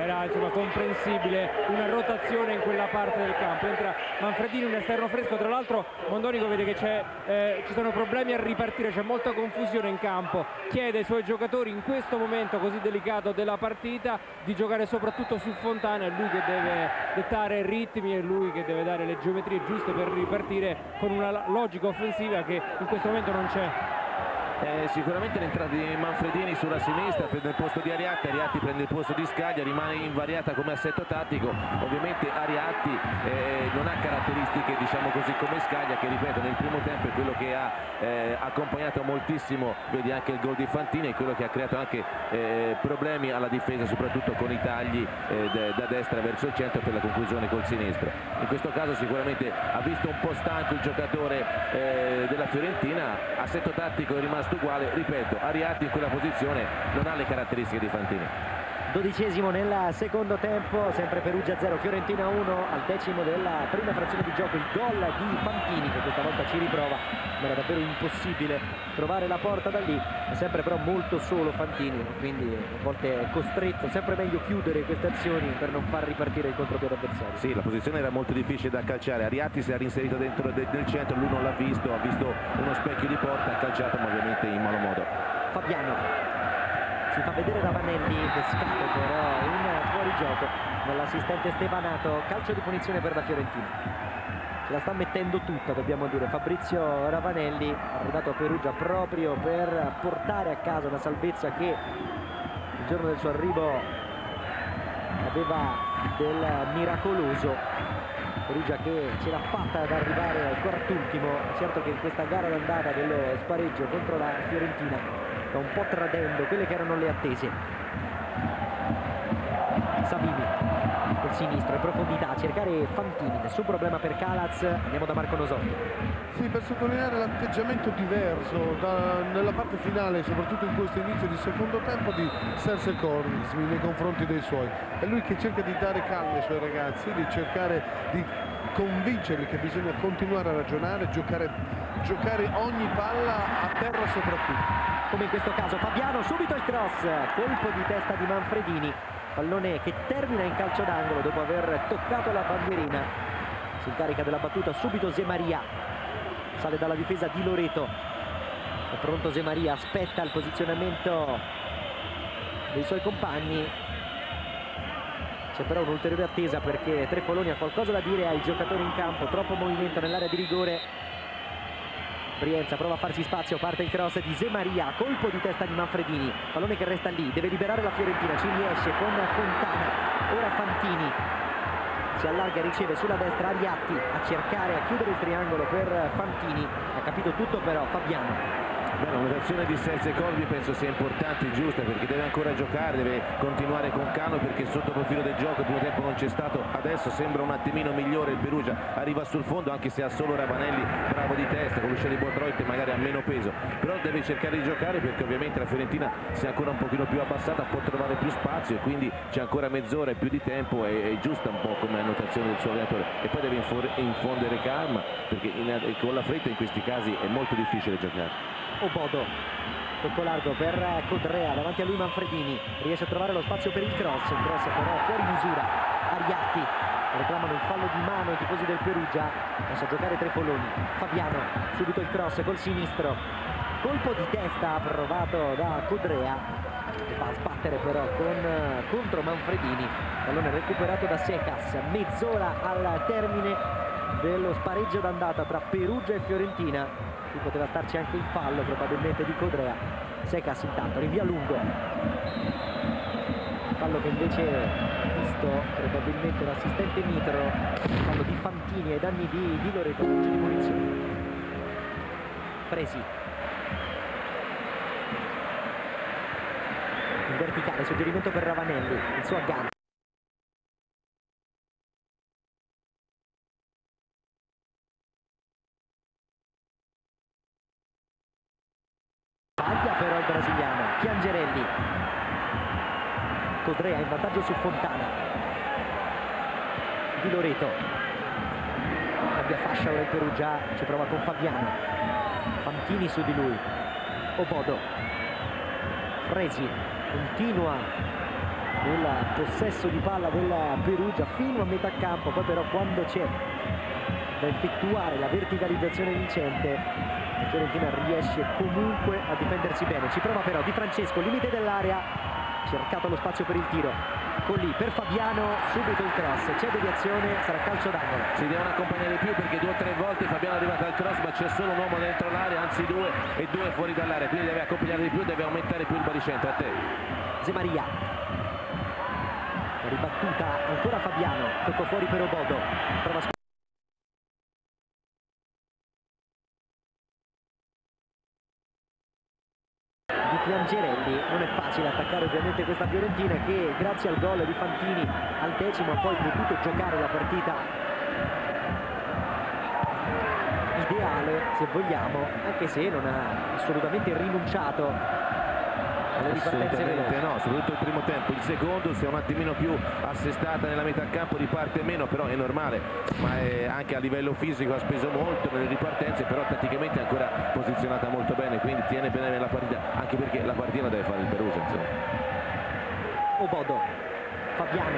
era insomma comprensibile una rotazione in quella parte del campo. Entra Manfredini, un esterno fresco, tra l'altro Mondonico vede che ci sono problemi a ripartire, c'è molta confusione in campo, chiede ai suoi giocatori in questo momento così delicato della partita di giocare soprattutto su Fontana, è lui che deve dettare ritmi, è lui che deve dare le geometrie giuste per ripartire con una logica offensiva che in questo momento non c'è. Sicuramente l'entrata di Manfredini sulla sinistra prende il posto di Ariatti, Ariatti prende il posto di Scaglia, rimane invariata come assetto tattico. Ovviamente Ariatti non ha caratteristiche, diciamo così, come Scaglia, che ripeto nel primo tempo è quello che ha accompagnato moltissimo, vedi anche il gol di Fantini, è quello che ha creato anche problemi alla difesa, soprattutto con i tagli da destra verso il centro per la conclusione col sinistro. In questo caso sicuramente ha visto un po' stanco il giocatore della Fiorentina, assetto tattico è rimasto uguale, ripeto, Ariatti in quella posizione non ha le caratteristiche di Fantini. 12esimo nel secondo tempo, sempre Perugia 0, Fiorentina 1, al 10° della prima frazione di gioco il gol di Fantini che questa volta ci riprova, ma era davvero impossibile trovare la porta da lì, è sempre però molto solo Fantini, quindi a volte è costretto, sempre meglio chiudere queste azioni per non far ripartire il contropiede avversario. Sì, la posizione era molto difficile da calciare, Ariatti si era inserito dentro del centro, lui non l'ha visto, ha visto uno specchio di porta, ha calciato ma ovviamente in malo modo. Fabiano si fa vedere Ravanelli, pescato però in fuorigioco dall'assistente Stevanato, calcio di punizione per la Fiorentina. Ce la sta mettendo tutta, dobbiamo dire, Fabrizio Ravanelli, arrivato a Perugia proprio per portare a casa una salvezza che il giorno del suo arrivo aveva del miracoloso. Perugia che ce l'ha fatta ad arrivare al quartultimo, certo che in questa gara d'andata dello spareggio contro la Fiorentina sta un po' tradendo quelle che erano le attese. Savini col sinistro in profondità a cercare Fantini, nessun problema per Calaz. Andiamo da Marco Nosotti. Sì, per sottolineare l'atteggiamento diverso nella parte finale, soprattutto in questo inizio di secondo tempo, di Serse Cosmi nei confronti dei suoi. È lui che cerca di dare calma ai suoi ragazzi, di cercare di convincerli che bisogna continuare a ragionare, giocare ogni palla a terra soprattutto. Come in questo caso Fabiano, subito il cross, colpo di testa di Manfredini, pallone che termina in calcio d'angolo dopo aver toccato la bandierina. Si incarica della battuta subito Zemaria, sale dalla difesa Di Loreto, è pronto Zemaria, aspetta il posizionamento dei suoi compagni, c'è però un'ulteriore attesa perché Trefoloni ha qualcosa da dire ai giocatori in campo, troppo movimento nell'area di rigore. Brienza prova a farsi spazio, parte il cross di Zemaria, colpo di testa di Manfredini, pallone che resta lì, deve liberare la Fiorentina, ci riesce con Fontana, ora Fantini si allarga e riceve sulla destra Ariatti a cercare, a chiudere il triangolo per Fantini, ha capito tutto però Fabiano. La valutazione di Serse Cosmi penso sia importante e giusta perché deve ancora giocare, deve continuare con calma perché sotto profilo del gioco il primo tempo non c'è stato, adesso sembra un attimino migliore il Perugia, arriva sul fondo anche se ha solo Ravanelli bravo di testa, con l'uscita di Botroit magari ha meno peso, però deve cercare di giocare perché ovviamente la Fiorentina si è ancora un pochino più abbassata, può trovare più spazio e quindi c'è ancora mezz'ora e più di tempo, è giusta un po' come annotazione del suo allenatore e poi deve infondere calma perché con la fretta in questi casi è molto difficile giocare. Obodo, tocco largo per Codrea, davanti a lui Manfredini, riesce a trovare lo spazio per il cross però fuori misura. Ariatti, reclamano il fallo di mano i tifosi del Perugia, lascia giocare Trefoloni. Fabiano, subito il cross col sinistro, colpo di testa provato da Codrea, che va a sbattere però contro Manfredini, pallone recuperato da Secas, mezz'ora al termine dello spareggio d'andata tra Perugia e Fiorentina. Qui poteva starci anche il fallo probabilmente di Codrea. Secas intanto rinvia lungo, fallo che invece visto probabilmente l'assistente Mitro, fallo di Fantini ai danni di Loreto, calcio di punizione. Fresi in verticale, suggerimento per Ravanelli, il suo aggancio. Sbaglia però il brasiliano, Piangerelli, Codrea in vantaggio su Fontana, Di Loreto, cambia fascia ora il Perugia, ci prova con Fabiano, Fantini su di lui, Obodo, Fresi continua il possesso di palla del Perugia fino a metà campo, poi però quando c'è da effettuare la verticalizzazione vincente la Fiorentina riesce comunque a difendersi bene. Ci prova però Di Francesco, limite dell'area, cercato lo spazio per il tiro, con lì per Fabiano, subito il cross, c'è deviazione, sarà calcio d'angolo. Si devono accompagnare di più perché 2 o 3 volte Fabiano è arrivato al cross, ma c'è solo un uomo dentro l'area, anzi 2 e 2 fuori dall'area, quindi deve accompagnare di più, deve aumentare più il baricentro. A te Zemaria, ribattuta ancora Fabiano, tocco fuori per Obodo, prova a di Piangerelli. Non è facile attaccare ovviamente questa Fiorentina che grazie al gol di Fantini al 10° ha poi potuto giocare la partita ideale, se vogliamo, anche se non ha assolutamente rinunciato alle ripartenze veloci. No, soprattutto il primo tempo. Il secondo si è un attimino più assestata nella metà campo, riparte meno, però è normale, ma è anche a livello fisico ha speso molto nelle ripartenze, però tatticamente è ancora posizionata molto bene, quindi tiene bene la partita, anche perché la partita deve fare il Perugia, insomma. Obodo, Fabiano,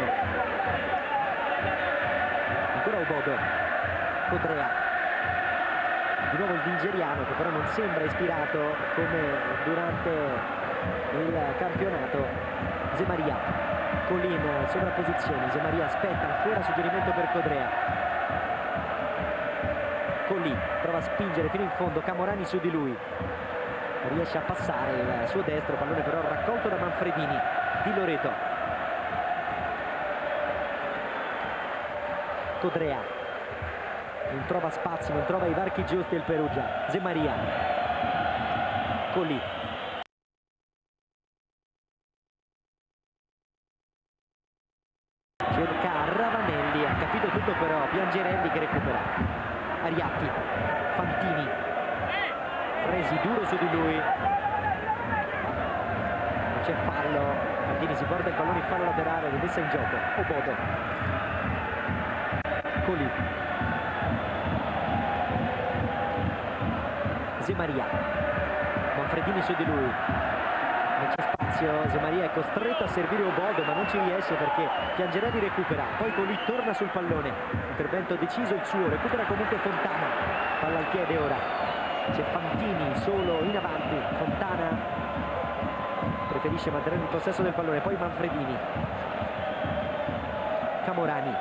ancora Obodo, Codrea, di nuovo il nigeriano che però non sembra ispirato come durante il campionato. Zemaria, Colin, sovrapposizioni, Zemaria aspetta, ancora suggerimento per Codrea, Colin prova a spingere fino in fondo, Camorani su di lui, riesce a passare il suo destro, pallone però raccolto da Manfredini. Di Loreto, Codrea, non trova spazi, non trova i varchi giusti il Perugia. Zemaria, Colin, cerca Ravanelli, ha capito tutto però Piangerelli che recupera. Ariatti, Fantini, Fresi duro su di lui, non c'è fallo, Fantini si porta il pallone in fallo laterale, rimessa in gioco. Obodo, Colì, Zemaria, Manfredini su di lui, non c'è spazio, Zemaria è costretto a servire Obodo ma non ci riesce perché Piangerelli recupera, poi Colì torna sul pallone, intervento deciso il suo, recupera comunque Fontana, palla al piede ora, c'è Fantini solo in avanti, Fontana preferisce mantenere il possesso del pallone, poi Manfredini, Camorani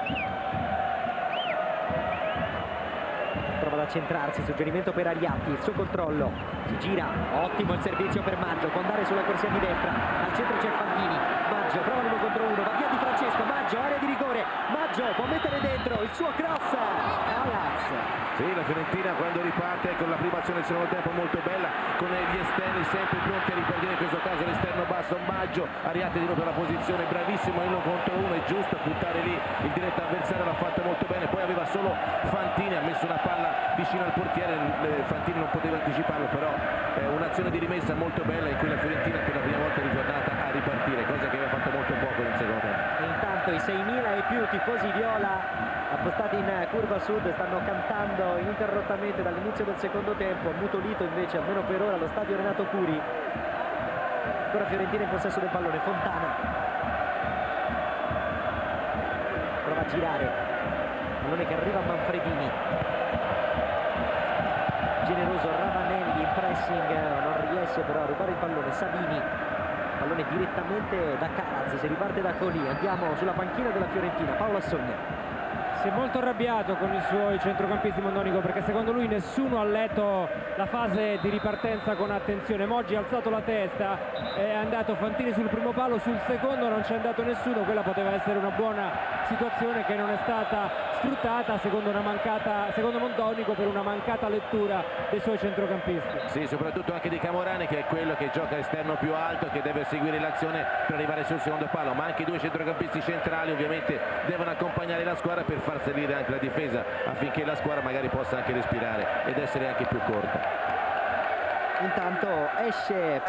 prova ad accentrarsi, suggerimento per Ariatti, il suo controllo, si gira, ottimo il servizio per Maggio, può andare sulla corsia di destra, al centro c'è Fantini, Maggio prova l'1 contro 1, va via Di Francesco, Maggio, area di rigore, Maggio può mettere dentro il suo cross, Calaz. Sì, la Fiorentina quando riparte con la prima azione del secondo tempo molto bella, con gli esterni sempre pronti a ripartire, in questo caso l'esterno basso Maggio, Ariatti di nuovo per la posizione, bravissimo in 1 contro 1, è giusto buttare lì il diretto avversario, l'ha fatto molto bene, poi aveva solo Fantini, ha messo una palla vicino al portiere, Fantini non poteva anticiparlo, però un'azione di rimessa molto bella in cui la Fiorentina per la prima volta è ritornata a ripartire, cosa che aveva fatto molto poco nel secondo tempo. E intanto i 6.000 e più tifosi viola appostati in curva sud stanno cantando ininterrottamente dall'inizio del secondo tempo, mutolito invece almeno per ora lo stadio Renato Curi. Ancora Fiorentina in possesso del pallone, Fontana prova a girare, pallone che arriva a Manfredini, generoso Ravanelli in pressing, non riesce però a rubare il pallone, Savini, pallone direttamente da Calaz, si riparte da Colì, andiamo sulla panchina della Fiorentina, Paolo Assogna. Si è molto arrabbiato con i suoi centrocampisti, Mondonico, perché secondo lui nessuno ha letto la fase di ripartenza con attenzione. Moggi ha alzato la testa, è andato Fantini sul primo palo, sul secondo non c'è andato nessuno, quella poteva essere una buona situazione che non è stata sfruttata secondo Mondonico per una mancata lettura dei suoi centrocampisti. Sì, soprattutto anche di Camorani, che è quello che gioca esterno più alto, che deve seguire l'azione per arrivare sul secondo palo, ma anche i 2 centrocampisti centrali ovviamente devono accompagnare la squadra per far salire anche la difesa, affinché la squadra magari possa anche respirare ed essere anche più corta. Intanto esce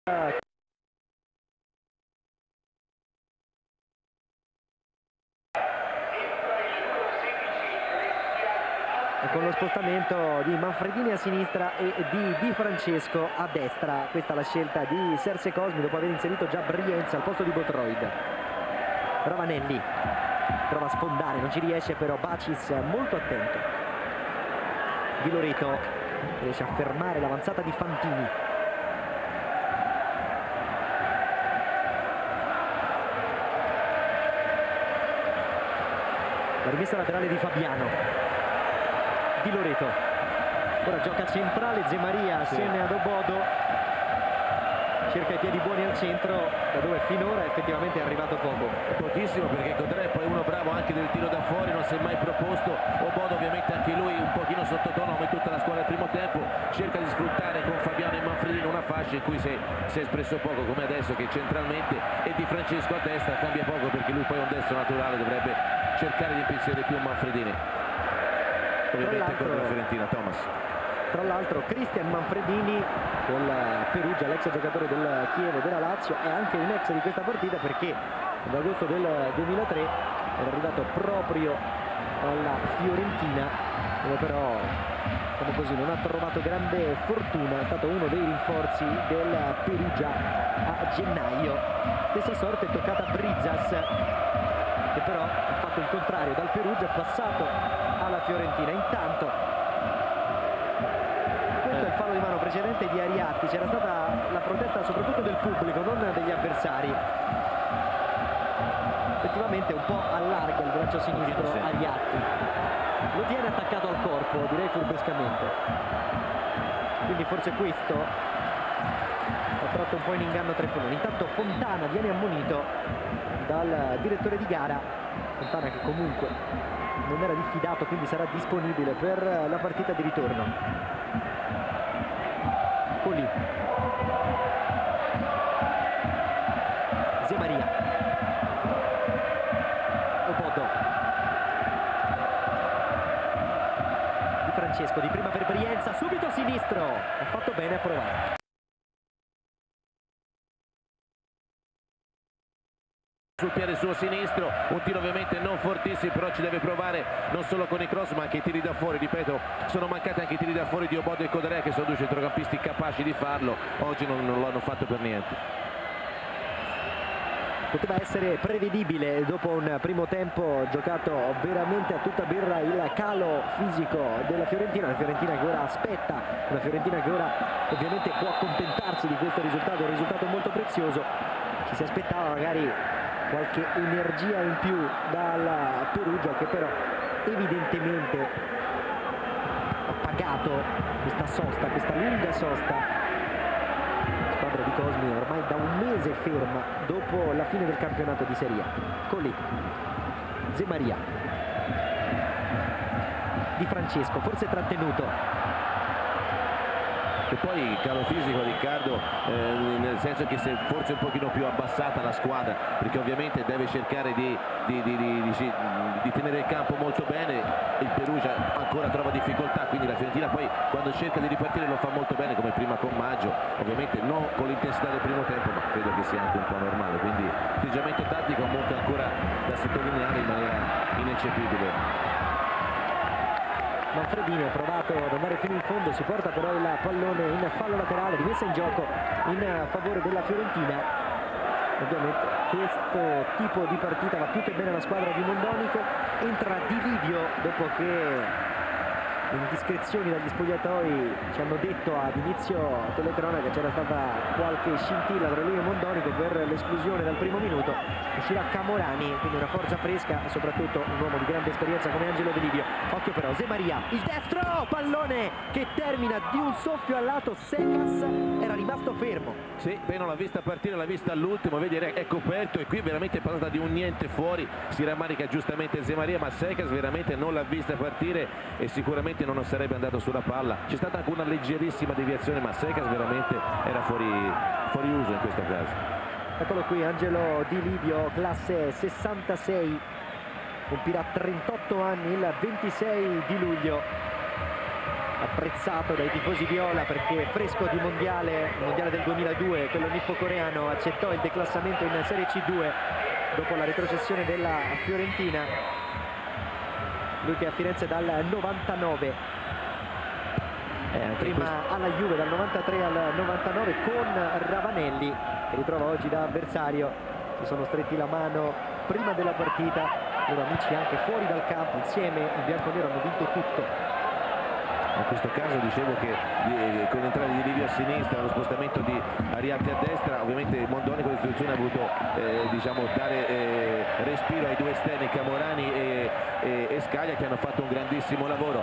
e con lo spostamento di Manfredini a sinistra e di Di Francesco a destra, questa è la scelta di Serse Cosmi dopo aver inserito già Brienza al posto di Botroid. Ravanelli prova a sfondare, non ci riesce però Bacis molto attento. Di Loreto riesce a fermare l'avanzata di Fantini. La rimessa laterale di Fabiano. Di Loreto ora gioca centrale, Zemaria assieme ad Obodo, cerca i piedi buoni al centro, da dove finora effettivamente è arrivato pochissimo, perché Codrea è poi uno bravo anche del tiro da fuori, non si è mai proposto. Obodo ovviamente anche lui un pochino sottotono come tutta la squadra al primo tempo, cerca di sfruttare con Fabiano e Manfredini una fascia in cui si è espresso poco, come adesso che centralmente, e Di Francesco a destra cambia poco perché lui poi è un destro naturale, dovrebbe cercare di impensierire più Manfredini. Ovviamente contro la Fiorentina, Thomas. Tra l'altro Cristian Manfredini del Perugia, l'ex giocatore del Chievo della Lazio, è anche un ex di questa partita perché ad agosto del 2003 era arrivato proprio alla Fiorentina, dove però non ha trovato grande fortuna, è stato uno dei rinforzi del Perugia a gennaio. Stessa sorte è toccata a Brizas, che però ha fatto il contrario, dal Perugia è passato alla Fiorentina. Intanto questo è il fallo di mano precedente di Ariatti, c'era stata la protesta soprattutto del pubblico, non degli avversari. Effettivamente un po' allarga il braccio sinistro Ariatti, lo tiene attaccato al corpo, direi furbescamente, quindi forse questo ha tratto un po' in inganno Treffeloni. Intanto Fontana viene ammonito dal direttore di gara, Fontana che comunque non era diffidato, quindi sarà disponibile per la partita di ritorno. Colì, Zemaria, Obodo, Di Francesco di prima per Brienza, subito sinistro, ha fatto bene a provare. Sul piede suo sinistro, un tiro ovviamente non fortissimo, però ci deve provare non solo con i cross ma anche i tiri da fuori. Ripeto, sono mancati anche i tiri da fuori di Obodo e Codrea, che sono due centrocampisti capaci di farlo, oggi non lo hanno fatto per niente. Poteva essere prevedibile dopo un primo tempo giocato veramente a tutta birra il calo fisico della Fiorentina, una Fiorentina che ora aspetta, una Fiorentina che ora ovviamente può accontentarsi di questo risultato, un risultato molto prezioso. Ci si aspettava magari qualche energia in più dal Perugia, che però evidentemente ha pagato questa sosta, questa lunga sosta. La squadra di Cosmi ormai da un mese ferma dopo la fine del campionato di Serie A. Colì, Zemaria, Di Francesco, forse trattenuto. Che poi il calo fisico, Riccardo, nel senso che si è forse un pochino più abbassata la squadra, perché ovviamente deve cercare di tenere il campo molto bene. Il Perugia ancora trova difficoltà, quindi la Fiorentina poi quando cerca di ripartire lo fa molto bene, come prima con Maggio, ovviamente non con l'intensità del primo tempo, ma credo che sia anche un po' normale, quindi atteggiamento tattico comunque ancora da sottolineare in maniera ineccepibile. Manfredini ha provato ad andare fino in fondo, si porta però il pallone in fallo laterale, rimessa in gioco in favore della Fiorentina. Ovviamente questo tipo di partita va più che bene alla squadra di Mondonico. Entra Di Livio dopo che indiscrezioni dagli spogliatoi ci hanno detto ad inizio telecronaca c'era stata qualche scintilla tra lui e Mondonico per l'esclusione dal primo minuto. Uscirà Camorani, quindi una forza fresca e soprattutto un uomo di grande esperienza come Angelo Di Livio. Occhio però, Zemaria, il destro, pallone che termina di un soffio al lato. Secas era rimasto fermo. Sì, beh, non l'ha vista partire, l'ha vista all'ultimo, vedi è coperto, e qui veramente è passata di un niente fuori. Si rammarica giustamente Zemaria, ma Secas veramente non l'ha vista partire e sicuramente non sarebbe andato sulla palla. C'è stata anche una leggerissima deviazione, ma Secas veramente era fuori uso in questo caso. Eccolo qui Angelo Di Livio, classe 66, compirà 38 anni il 26 di luglio, apprezzato dai tifosi viola perché fresco di mondiale del 2002, quello nippo-coreano, accettò il declassamento in Serie C2 dopo la retrocessione della Fiorentina. Lui che è a Firenze dal 99, prima alla Juve dal 93 al 99 con Ravanelli, che ritrova oggi da avversario. Si sono stretti la mano prima della partita, i loro amici anche fuori dal campo, insieme in bianconero hanno vinto tutto. In questo caso dicevo che con l'entrata di Livio a sinistra, lo spostamento di Ariati a destra, ovviamente Mondoni con l'istituzione ha voluto diciamo, dare respiro ai due esterni Camorani e Scaglia, che hanno fatto un grandissimo lavoro.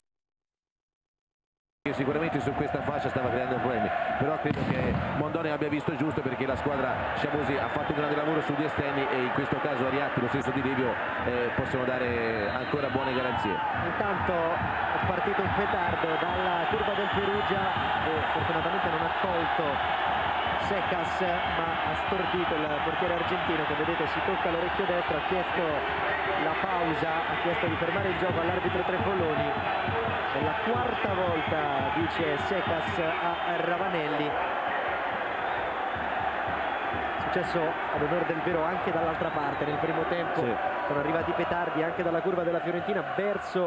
Sicuramente su questa fascia stava creando problemi, però credo che Mondoni abbia visto giusto, perché la squadra, diciamo così, ha fatto un grande lavoro sugli esterni e in questo caso Ariatti, lo stesso di Livio, possono dare ancora buone garanzie. Intanto è partito un petardo dalla curva del Perugia e fortunatamente non ha colto Secas, ma ha stordito il portiere argentino, che vedete si tocca l'orecchio destro, ha chiesto la pausa, ha chiesto di fermare il gioco all'arbitro Trefoloni. È la quarta volta, dice Secas a Ravanelli. È successo ad onor del vero anche dall'altra parte nel primo tempo. Sì. Sono arrivati petardi anche dalla curva della Fiorentina verso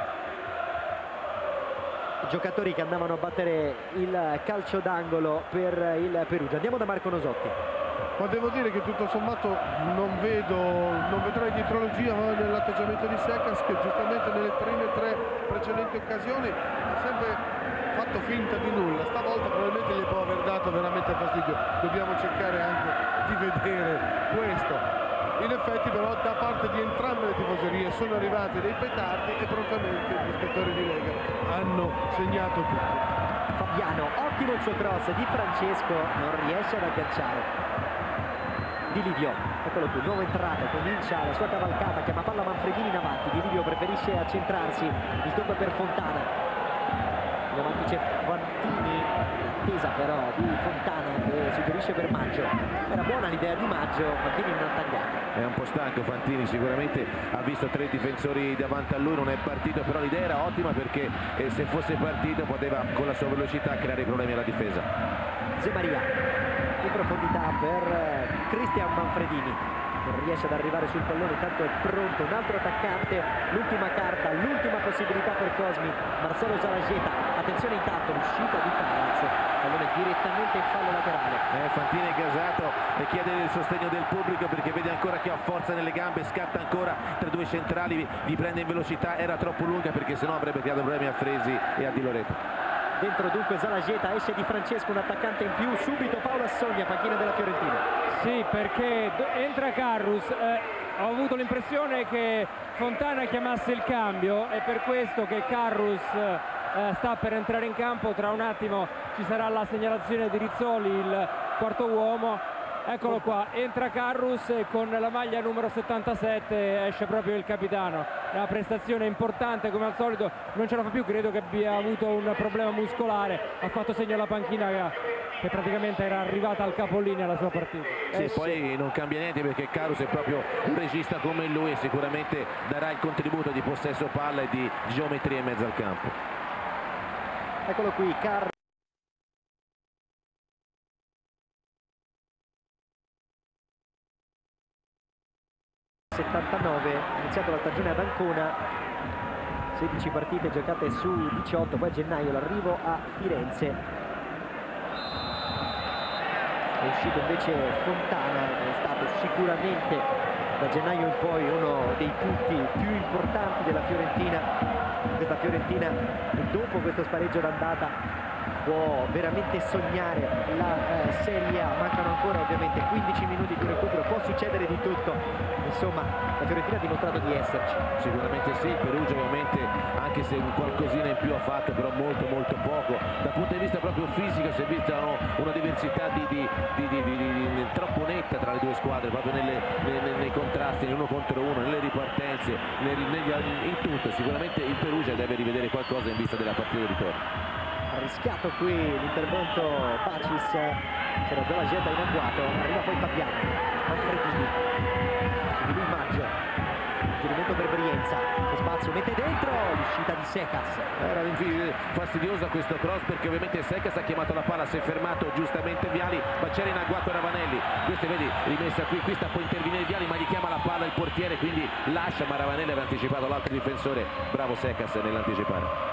i giocatori che andavano a battere il calcio d'angolo per il Perugia. Andiamo da Marco Nosotti. Ma devo dire che tutto sommato non vedrò dietrologia nell'atteggiamento di Secas, che giustamente nelle prime 3 precedenti occasioni ha sempre fatto finta di nulla. Stavolta probabilmente gli può aver dato veramente fastidio. Dobbiamo cercare anche di vedere questo. In effetti però da parte di entrambe le tifoserie sono arrivati dei petardi e prontamente gli ispettori di Lega hanno segnato tutto. Fabiano, ottimo il suo cross, Di Francesco non riesce ad agganciare. Di Livio, eccolo qui, nuovo entrato, comincia la sua cavalcata, chiama palla Manfredini in avanti. Di Livio preferisce accentrarsi, il tocco per Fontana. In avanti c'è Fantini, attesa però di Fontana che suggerisce per Maggio. Era buona l'idea di Maggio, Fantini non ha tagliato. È un po' stanco Fantini, sicuramente ha visto 3 difensori davanti a lui, non è partito, però l'idea era ottima, perché se fosse partito poteva con la sua velocità creare problemi alla difesa. Zemaria in profondità per Cristian Manfredini, non riesce ad arrivare sul pallone, intanto è pronto un altro attaccante, l'ultima carta, l'ultima possibilità per Cosmi, Marcelo Zalageta, attenzione intanto, l'uscita di Caraz, pallone direttamente in fallo laterale. Fantini è gasato e chiede il sostegno del pubblico, perché vede ancora che ha forza nelle gambe, scatta ancora tra 2 centrali, li prende in velocità, era troppo lunga perché sennò avrebbe creato problemi a Fresi e a Di Loreto. Dentro dunque Zalageta, esce Di Francesco, un attaccante in più, subito Paolo Assogna, panchina della Fiorentina. Sì, perché entra Carrus, ho avuto l'impressione che Fontana chiamasse il cambio, è per questo che Carrus sta per entrare in campo. Tra un attimo ci sarà la segnalazione di Rizzoli, il quarto uomo. Eccolo qua, entra Carrus e con la maglia numero 77 esce proprio il capitano. Una prestazione importante come al solito, non ce la fa più, credo che abbia avuto un problema muscolare, ha fatto segno alla panchina che praticamente era arrivata al capolinea la sua partita. Sì, poi non cambia niente, perché Carrus è proprio un regista come lui e sicuramente darà il contributo di possesso palla e di geometria in mezzo al campo. Eccolo qui, Carrus. Ha iniziato la stagione ad Ancona, 16 partite giocate su 18, poi a gennaio l'arrivo a Firenze. È uscito invece Fontana, che è stato sicuramente da gennaio in poi uno dei punti più importanti della Fiorentina. Questa Fiorentina, dopo questo spareggio d'andata, può veramente sognare la Serie A. Mancano ancora ovviamente 15 minuti di recupero, può succedere di tutto. Insomma, la Fiorentina ha dimostrato di esserci. Sicuramente sì, il Perugia ovviamente, anche se un qualcosina in più ha fatto, però molto poco. Dal punto di vista proprio fisico si è vista una diversità troppo netta tra le due squadre, proprio nei contrasti, nell'uno contro uno, nelle ripartenze, in tutto. Sicuramente il Perugia deve rivedere qualcosa in vista della partita di ritorno. Ha rischiato qui l'intervento Bacis, c'era Zalageta in agguato, arriva poi Fabiano, Manfredini, su di lui Maggio, giramento per Brienza, che spazio mette dentro, l'uscita di Secas. Era fastidiosa questo cross, perché ovviamente Secas ha chiamato la palla, si è fermato giustamente Viali, ma c'era in agguato Ravanelli. Questa vedi rimessa qui sta poi intervenire Viali, ma gli chiama la palla il portiere, quindi lascia, ma Ravanelli aveva anticipato l'altro difensore. Bravo Secas nell'anticipare.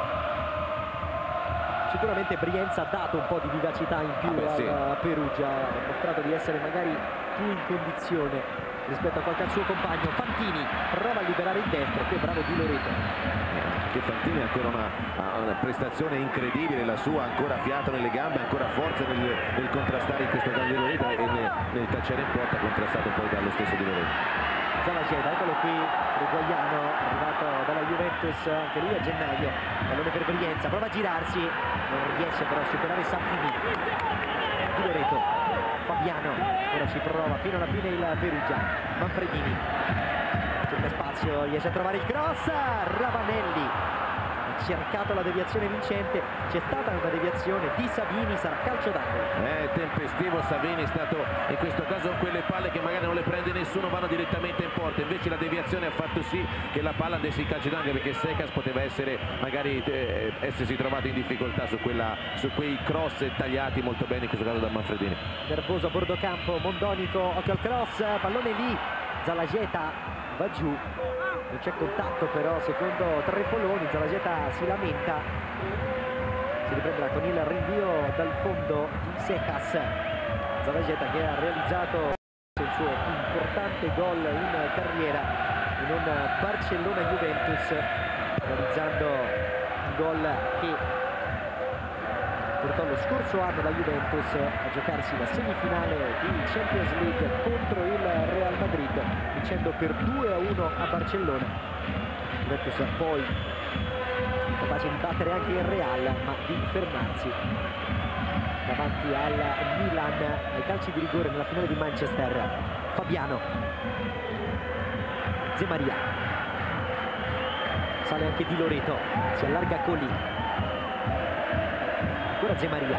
Sicuramente Brienza ha dato un po' di vivacità in più al Perugia, ha mostrato di essere magari più in condizione rispetto a qualche suo compagno. Fantini prova a liberare il destro, qui è bravo Di Loreto. Che Fantini ha ancora una prestazione incredibile, la sua, ancora fiato nelle gambe, ancora forza nel contrastare in questo caso Di Loreto e nel cacciare in porta, contrastato poi dallo stesso Di Loreto. Zalageta, eccolo qui, uruguaiano, arrivato dalla Juventus, anche lui a gennaio. Pallone per Brienza, prova a girarsi, non riesce però a superare Safini. Di Loreto, Fabiano, ora ci prova fino alla fine il Perugia. Manfredini, cerca spazio, riesce a trovare il cross, Ravanelli. Cercato la deviazione vincente, c'è stata una deviazione di Savini, sarà calcio d'angolo. Tempestivo Savini, è stato in questo caso quelle palle che magari non le prende nessuno, vanno direttamente in porta, invece la deviazione ha fatto sì che la palla andesse in calcio d'angolo, perché Secas poteva essere magari essersi trovato in difficoltà su quei cross tagliati molto bene, in questo caso da Manfredini. Nervoso a bordo campo, Mondonico, occhio al cross, pallone lì, Zalageta va giù, non c'è contatto però secondo Trefoloni. Zalageta si lamenta, si riprenderà con il rinvio dal fondo di Secas. Zalageta che ha realizzato il suo importante gol in carriera in un Barcellona-Juventus, realizzando un gol che portò lo scorso anno la Juventus a giocarsi la semifinale di Champions League contro il Real Madrid, vincendo per 2-1 a Barcellona. Juventus poi capace di battere anche il Real, ma di fermarsi davanti al Milan ai calci di rigore nella finale di Manchester. Fabiano, De Maria, sale anche Di Loreto, si allarga Colì, ancora De Maria,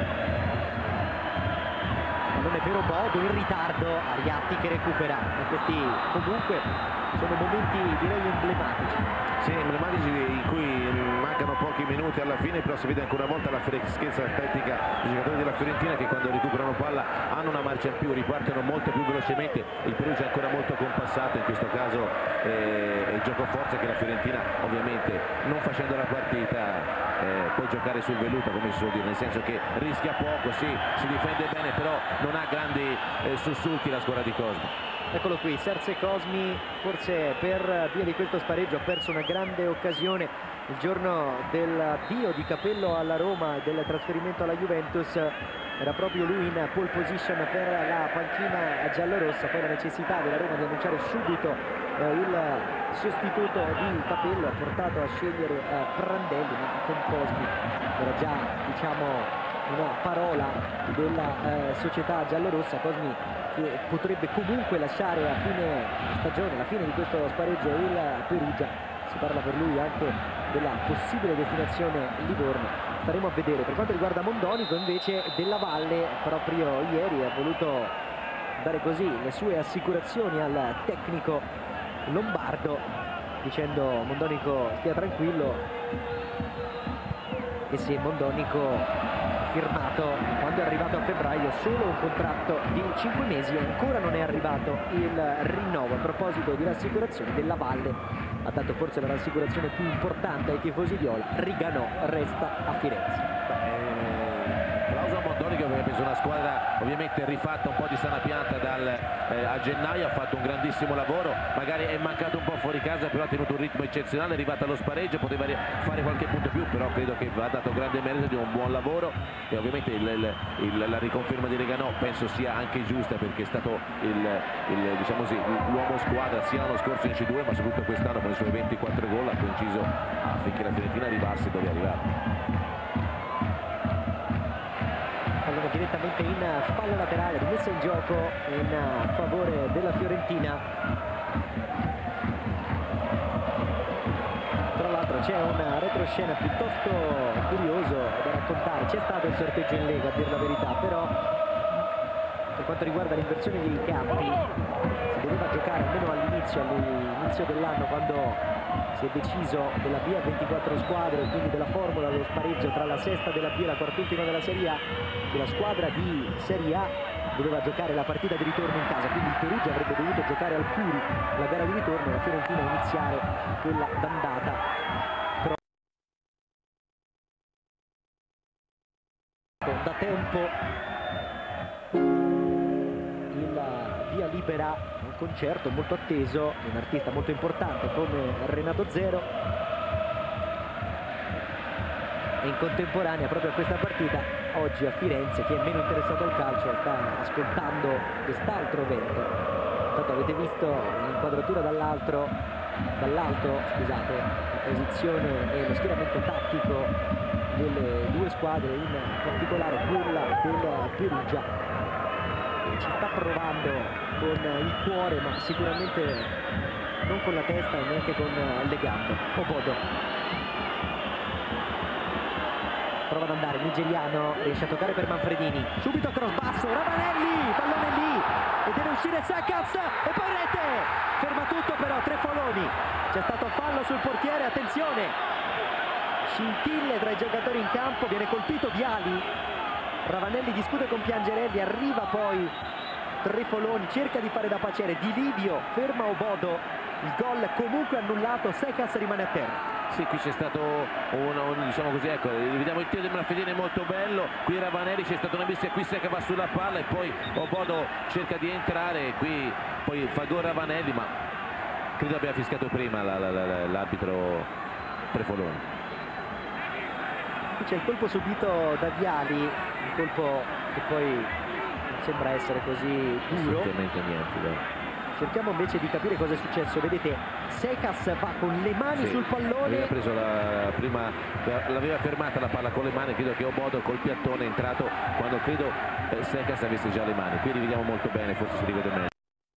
pallone per Obodo in ritardo, Ariatti che recupera. E questi comunque sono momenti direi emblematici. Sì, emblematici in cui mancano pochi minuti alla fine, però si vede ancora una volta la freschezza atletica dei giocatori della Fiorentina, che quando recuperano palla hanno una marcia in più, ripartono molto più velocemente. Il Perugia è ancora molto compassato, in questo caso è il gioco forza che la Fiorentina, ovviamente non facendo la partita, può giocare sul velluto, come si suol dire, nel senso che rischia poco, sì, si difende bene, però non ha grandi sussulti la squadra di Cosmi. Eccolo qui, Serse Cosmi, forse per via di questo spareggio ha perso una grande occasione il giorno dell'addio di Capello alla Roma e del trasferimento alla Juventus. Era proprio lui in pole position per la panchina giallorossa, poi la necessità della Roma di annunciare subito il sostituto di Capello ha portato a scegliere Prandelli, ma con Cosmi era già, diciamo, una parola della società giallorossa. Cosmi che potrebbe comunque lasciare a fine stagione, alla fine di questo spareggio, il Perugia. Si parla per lui anche della possibile destinazione Livorno, staremo a vedere. Per quanto riguarda Mondonico invece, Della Valle proprio ieri ha voluto dare così le sue assicurazioni al tecnico lombardo, dicendo Mondonico stia tranquillo, che se Mondonico firmato quando è arrivato a febbraio solo un contratto di 5 mesi, ancora non è arrivato il rinnovo. A proposito di rassicurazioni, Della Valle ha dato forse la rassicurazione più importante ai tifosi viola: Riganò resta a Firenze. Applauso a Mondonico, perché penso una squadra ovviamente rifatta un po' di sana pianta a gennaio, ha fatto un grandissimo lavoro, magari è mancato un po' fuori casa, però ha tenuto un ritmo eccezionale, è arrivata allo spareggio, poteva fare qualche punto più, però credo che va dato grande merito di un buon lavoro. E ovviamente la riconferma di Reganò penso sia anche giusta, perché è stato diciamo così, l'uomo squadra sia l'anno scorso in C2, ma soprattutto quest'anno con i suoi 24 gol ha coinciso affinché la Fiorentina arrivasse dove è arrivata. Pallone direttamente in fallo laterale, rimessa in gioco in favore della Fiorentina. Tra l'altro c'è un retroscena piuttosto curioso da raccontare. C'è stato il sorteggio in Lega, a dir la verità, però per quanto riguarda l'inversione dei campi si doveva giocare almeno all'inizio dell'anno, quando si è deciso della B a 24 squadre, quindi della formula dello spareggio tra la sesta della B e la quartultima della Serie A, che la squadra di Serie A doveva giocare la partita di ritorno in casa, quindi il Perugia avrebbe dovuto giocare al Puri la gara di ritorno e la Fiorentina iniziare quella d'andata. Però da tempo il via libera concerto molto atteso di un artista molto importante come Renato Zero, e in contemporanea proprio a questa partita oggi a Firenze chi è meno interessato al calcio sta ascoltando quest'altro evento. Intanto avete visto l'inquadratura dall'alto, scusate, la posizione e lo schieramento tattico delle due squadre, in particolare quella del Perugia, che ci sta provando con il cuore ma sicuramente non con la testa e neanche con le gambe. Obodo prova ad andare, il nigeriano riesce a toccare per Manfredini, subito cross basso, Ravanelli, pallone lì e deve uscire Sekas e poi rete, ferma tutto però Trefoloni, c'è stato fallo sul portiere, attenzione, scintille tra i giocatori in campo, viene colpito Viali, Ravanelli discute con Piangerelli, arriva poi Trefoloni, cerca di fare da paciere, Di Livio ferma Obodo, il gol comunque annullato, Sekas rimane a terra. Sì, qui c'è stato diciamo così, ecco, vediamo il tiro di Manfredini molto bello, qui Ravanelli c'è stata una mischia, qui Seca va sulla palla e poi Obodo cerca di entrare e qui poi fa gol Ravanelli, ma credo abbia fischiato prima l'arbitro Trefoloni. Qui c'è il colpo subito da Viali, un colpo che poi non sembra essere così duro. Assolutamente niente, dai. Cerchiamo invece di capire cosa è successo. Vedete, Sekas va con le mani sul pallone. Aveva preso prima, l'aveva fermata la palla con le mani, credo che Obodo col piattone è entrato quando credo Sekas avesse già le mani. Qui rivediamo molto bene, forse si rivede meglio.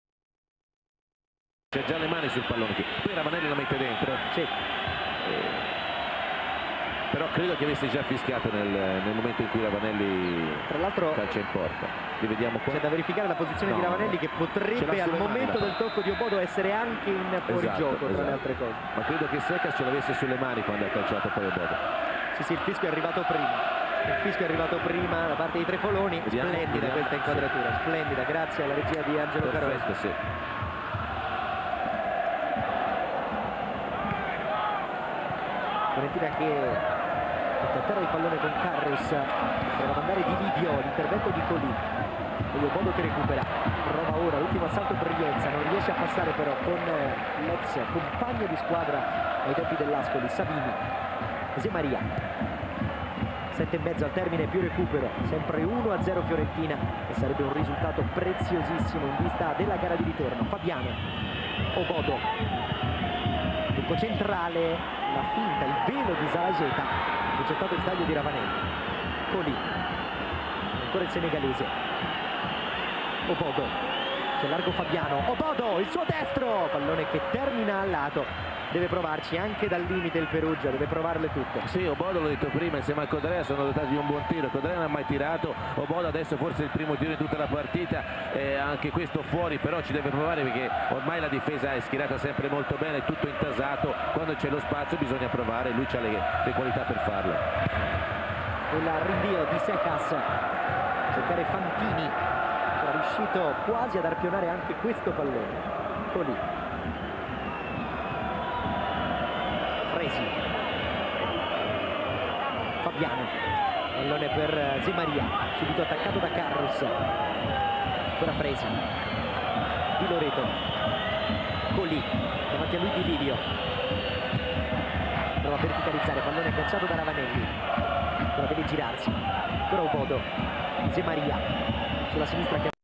C'è già le mani sul pallone, poi Ravanelli la mette dentro. Sì. Però credo che avesse già fischiato nel momento in cui Ravanelli tra l'altro calcia in porta. Rivediamo qua. C'è da verificare la posizione di Ravanelli, che potrebbe al momento del tocco di Obodo essere anche in fuorigioco, tra le altre cose. Ma credo che Sekas ce l'avesse sulle mani quando ha calciato poi Obodo. Sì, il fischio è arrivato prima. Il fischio è arrivato prima da parte di Trefoloni. Splendida questa inquadratura, splendida, grazie alla regia di Angelo Caroesco. Sì. Fiorentina che mette a terra il pallone con Carrus per mandare Di Livio, l'intervento di Colì, e Obodo che recupera, prova ora l'ultimo assalto per Rienza, non riesce a passare però con l'ex compagno di squadra ai tempi dell'Ascoli, Savini. José Maria, 7,5 al termine, più recupero, sempre 1-0 Fiorentina, e sarebbe un risultato preziosissimo in vista della gara di ritorno. Fabiano, Obodo, punto centrale, la finta, il velo di Zalageta, e c'è stato il taglio di Ravanelli. Colì, ancora il senegalese, Obodo, c'è largo Fabiano, Obodo, il suo destro, pallone che termina al lato, deve provarci anche dal limite il Perugia, deve provarle tutte. Sì, Obodo, l'ho detto prima, insieme a Codrea sono dotati di un buon tiro. Codrea non ha mai tirato, Obodo adesso forse è il primo tiro in tutta la partita, anche questo fuori, però ci deve provare perché ormai la difesa è schierata sempre molto bene, tutto intasato, quando c'è lo spazio bisogna provare, lui ha le qualità per farlo. Il rinvio di Sekas, cercare Fantini, è riuscito quasi ad arpionare anche questo pallone. Colì, Fresi, Fabiano, pallone per Zemaria, subito attaccato da Carrus, ancora Fresi, Di Loreto, Colì, davanti a lui Di Livio, prova a verticalizzare, pallone agganciato da Ravanelli, ora deve girarsi, ancora Obodo, Zemaria sulla sinistra che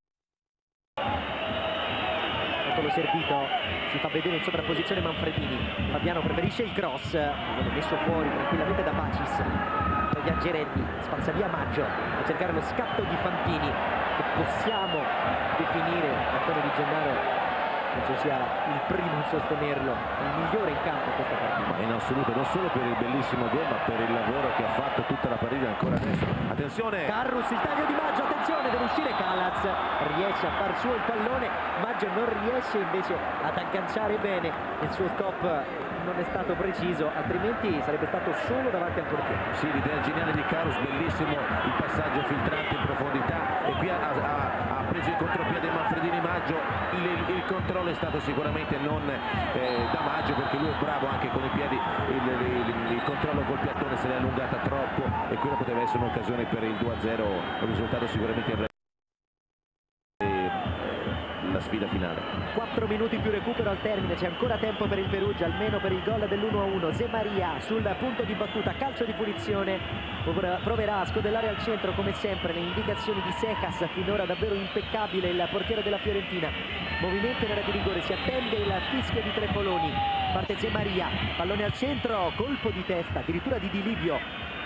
lo servito, si fa vedere in sovrapposizione Manfredini, Fabiano preferisce il cross, viene messo fuori tranquillamente da Bacis, poi Piangerelli spazza via Maggio a cercare lo scatto di Fantini, che possiamo definire Antonio Di Gennaro, penso sia il primo a sostenerlo, il migliore in campo in questa partita. Ma in assoluto, non solo per il bellissimo gol ma per il lavoro che ha fatto tutta la partita ancora adesso. Attenzione, Carrus, il taglio di Maggio, attenzione, deve uscire Calaz, riesce a far suo il pallone, Maggio non riesce invece ad agganciare bene, il suo stop non è stato preciso, altrimenti sarebbe stato solo davanti al portiere. sì, l'idea geniale di Carus, bellissimo il passaggio filtrante in profondità, e qui ha preso il contropiede Manfredini. Maggio, il controllo è stato sicuramente non da Maggio, perché lui è bravo anche con i piedi, il controllo col piattone se l'è allungata troppo, e quella poteva essere un'occasione per il 2-0, un risultato sicuramente la sfida finale. 4 minuti più recupero al termine, c'è ancora tempo per il Perugia, almeno per il gol dell'1-1. Zemaria sul punto di battuta, calcio di punizione, proverà a scodellare al centro come sempre. Le indicazioni di Secas, finora davvero impeccabile il portiere della Fiorentina. Movimento in area di rigore, si attende il fischio di Trepoloni, parte Zemaria, pallone al centro, colpo di testa addirittura di Di Livio.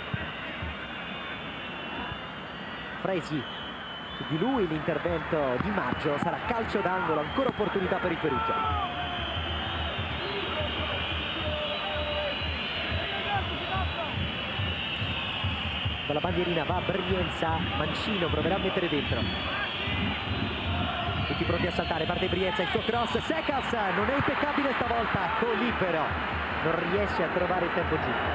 Fresi, su di lui l'intervento di Maggio, sarà calcio d'angolo, ancora opportunità per il Perugia. Dalla bandierina va Brienza, Mancino proverà a mettere dentro. Tutti pronti a saltare, parte Brienza, il suo cross, Secas non è impeccabile stavolta, Colì però non riesce a trovare il tempo giusto.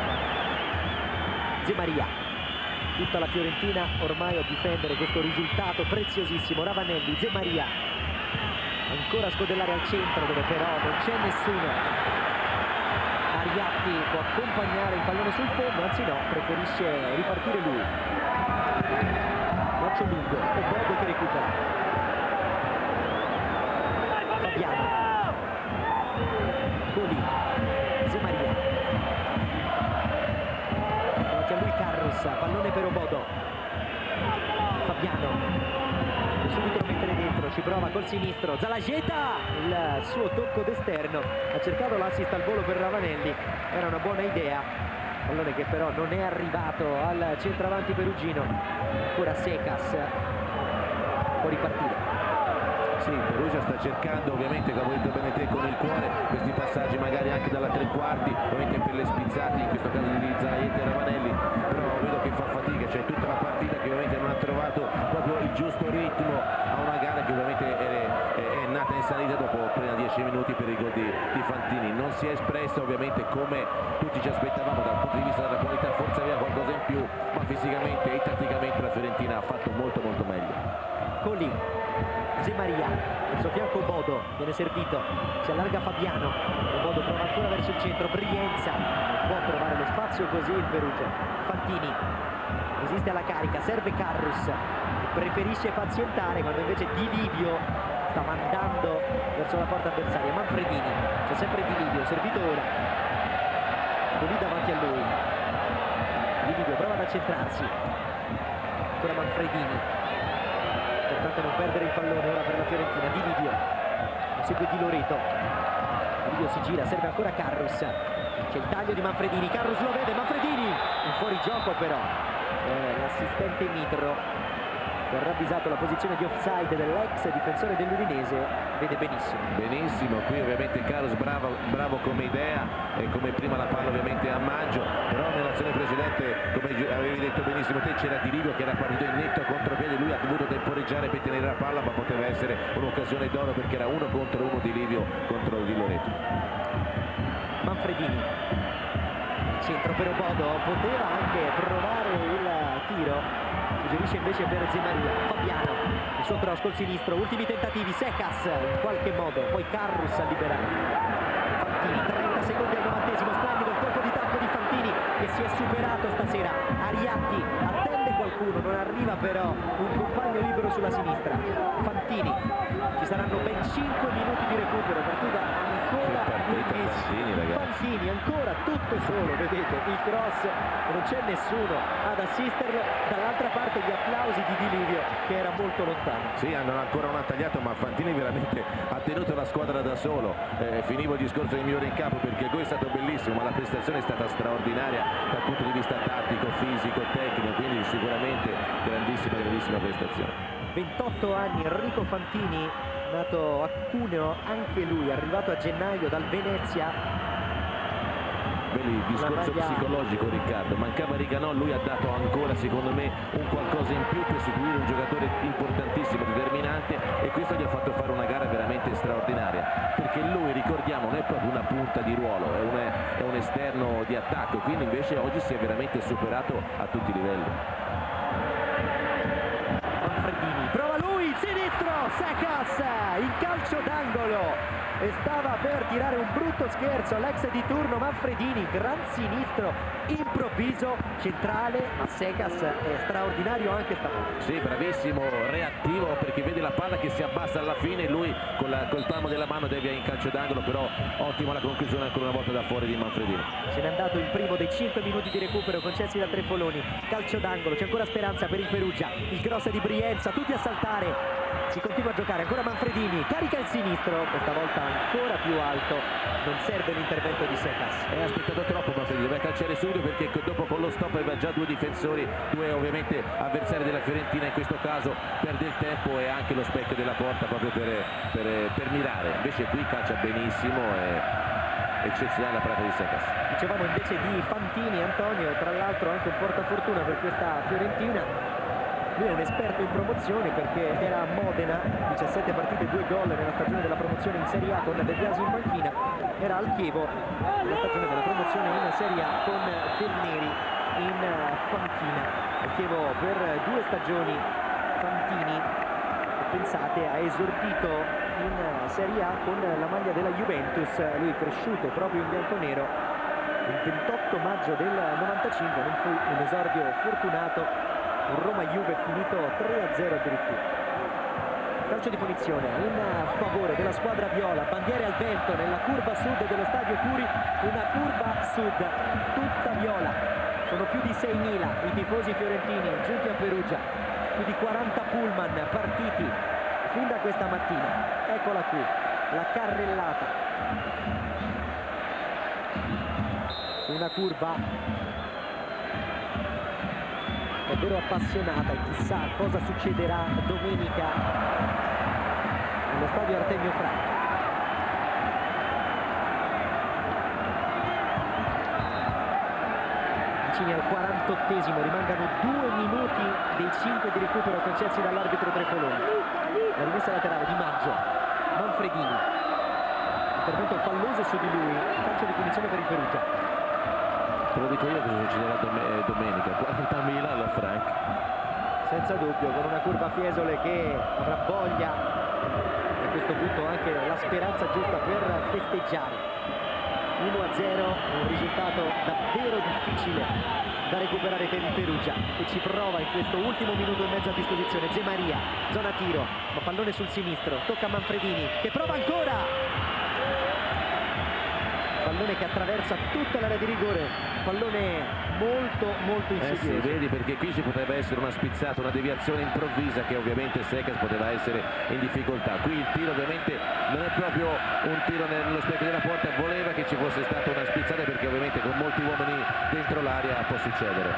Zemaria. Tutta la Fiorentina ormai a difendere questo risultato preziosissimo. Ravanelli, Zemaria, ancora a scodellare al centro dove però non c'è nessuno. Ariatti può accompagnare il pallone sul fondo, anzi no, preferisce ripartire lui. Lancio lungo, Obodo che recupera. Fabiano, Colì, Zemaria. Pallone per Obodo. Fabiano subito lo mettere dentro, ci prova col sinistro. Zalageta, il suo tocco d'esterno, ha cercato l'assist al volo per Ravanelli, era una buona idea, pallone che però non è arrivato al centravanti perugino. Ancora Secas, può ripartire. Sì, Perugia sta cercando ovviamente, come ha detto Benetè, con il cuore questi passaggi magari anche dalla tre quarti, ovviamente per le spizzate, in questo caso di Zalageta e Ravanelli, però vedo che fa fatica, c'è tutta la partita che ovviamente non ha trovato proprio il giusto ritmo a una gara che ovviamente è nata in salita dopo appena 10 minuti per i gol di Fantini. Non si è espressa ovviamente come tutti ci aspettavamo dal punto di vista della qualità, forse aveva qualcosa in più, ma fisicamente e tatticamente la Fiorentina ha fatto molto meglio. Colì, Zemaria, il suo fianco Bodo, viene servito, si allarga Fabiano, Bodo prova ancora verso il centro, Brienza, non può trovare lo spazio così il Perugia. Fantini resiste alla carica, serve Carrus, preferisce pazientare quando invece Di Livio sta mandando verso la porta avversaria. Manfredini, c'è sempre Di Livio, servito ora, Colì davanti a lui, Di Livio prova ad accentrarsi, ancora Manfredini. Importante non perdere il pallone ora per la Fiorentina. Di Livio, lo segue Di Loreto, Di Livio si gira, serve ancora Carrus, c'è il taglio di Manfredini, Carrus lo vede, Manfredini in fuorigioco però l'assistente Mitro che ha ravvisato la posizione di offside dell'ex difensore dell'Udinese, vede benissimo. Qui ovviamente Carlos bravo come idea e come prima la palla ovviamente a Maggio, però nell'azione precedente, come avevi detto benissimo te, c'era Di Livio che era partito in netto contropiede, lui ha dovuto temporeggiare per tenere la palla, ma poteva essere un'occasione d'oro perché era 1 contro 1 Di Livio contro Di Loreto. Manfredini, centro per Obodo, poteva anche provare il tiro, suggerisce invece per Zemaria. Fabiano, il suo cross col sinistro, ultimi tentativi, Secas in qualche modo, poi Carrus a liberare. Fantini, 30 secondi al 90esimo, splendido il colpo di tacco di Fantini che si è superato stasera. Ariatti attende qualcuno, non arriva però un compagno libero sulla sinistra. Fantini, ci saranno ben 5 minuti di recupero, partita ancora lunghissima. Fantini ancora tutto solo, vedete il cross e non c'è nessuno ad assisterlo, dall'altra parte gli applausi di Di Livio che era molto lontano. Sì, ancora non ha tagliato, ma Fantini veramente ha tenuto la squadra da solo. Finivo il discorso del migliore in campo perché il gol è stato bellissimo, ma la prestazione è stata straordinaria dal punto di vista tattico, fisico, tecnico, quindi sicuramente grandissima prestazione. 28 anni Enrico Fantini, nato a Cuneo, anche lui arrivato a gennaio dal Venezia. Il discorso psicologico, Riccardo, mancava Riganò, lui ha dato ancora secondo me un qualcosa in più per sostituire un giocatore importantissimo, determinante, e questo gli ha fatto fare una gara veramente straordinaria, perché lui, ricordiamo, non è proprio una punta di ruolo, è un esterno di attacco, quindi invece oggi si è veramente superato a tutti i livelli. Manfredini, prova lui, sinistro, Secas, il calcio d'angolo e stava per tirare un brutto scherzo all'ex di turno Manfredini, gran sinistro improvviso centrale, ma Secas è straordinario anche stavolta. Sì, bravissimo, reattivo, perché vede la palla che si abbassa alla fine, lui col palmo della mano devia in calcio d'angolo, però ottima la conclusione ancora una volta da fuori di Manfredini. Se n'è andato il primo dei 5 minuti di recupero concessi da Trefoloni, calcio d'angolo, c'è ancora speranza per il Perugia, il cross di Brienza, tutti a saltare, si continua a giocare, ancora Manfredini, carica il sinistro, questa volta ancora più alto, non serve l'intervento di Secas. Ha aspettato troppo Manfredini, deve calciare subito perché dopo con lo stop aveva già due difensori, due ovviamente avversari della Fiorentina, in questo caso perde il tempo e anche lo specchio della porta proprio per mirare, invece qui calcia benissimo e eccezionale la parata di Secas. Dicevamo invece di Fantini, Antonio, tra l'altro anche un portafortuna per questa Fiorentina. Lui è un esperto in promozione perché era a Modena, 17 partite, 2 gol nella stagione della promozione in Serie A con De Biasi in panchina, era al Chievo nella stagione della promozione in Serie A con Del Neri in panchina. Al Chievo per 2 stagioni Fantini, pensate, ha esordito in Serie A con la maglia della Juventus, lui è cresciuto proprio in bianconero. Il 28 maggio del 95 non fu un esordio fortunato, un Roma-Juve finito 3-0 addirittura. Calcio di punizione in favore della squadra viola, bandiere al vento nella curva sud dello stadio Curi, una curva sud tutta viola, sono più di 6.000 i tifosi fiorentini giunti a Perugia, più di 40 pullman partiti fin da questa mattina. Eccola qui, la carrellata su una curva davvero appassionata, e chissà cosa succederà domenica nello stadio Artemio Franchi. Vicini al 48esimo, rimangano 2 minuti dei 5 di recupero concessi dall'arbitro Trefoloni. La rimessa laterale di Maggio, Manfredini, intervento falloso su di lui, calcio di punizione per il Perugia. Te lo dico io cosa succederà domenica, 40.000 alla Frank. Senza dubbio, con una curva Fiesole che avrà voglia e a questo punto anche la speranza giusta per festeggiare. 1-0, un risultato davvero difficile da recuperare per il Perugia, che ci prova in questo ultimo minuto e mezzo a disposizione. Zemaria, zona tiro, ma pallone sul sinistro, tocca a Manfredini che prova ancora! Pallone che attraversa tutta l'area di rigore, pallone molto insidioso. Sì, vedi, perché qui ci potrebbe essere una spizzata, una deviazione improvvisa che ovviamente Secas poteva essere in difficoltà. Qui il tiro ovviamente non è proprio un tiro nello specchio della porta, voleva che ci fosse stata una spizzata perché ovviamente con molti uomini dentro l'area può succedere.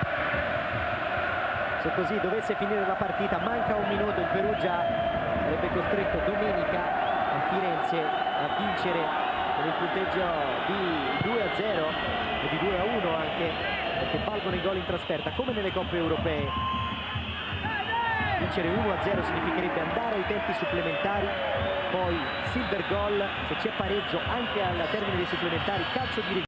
Se così dovesse finire la partita, manca un minuto, il Perugia sarebbe costretto domenica a Firenze a vincere con il punteggio di 2-0 e di 2-1 anche, perché valgono i gol in trasferta come nelle coppe europee. Vincere 1-0 significherebbe andare ai tempi supplementari, poi silver goal, se c'è pareggio anche al termine dei supplementari, calcio di rigore.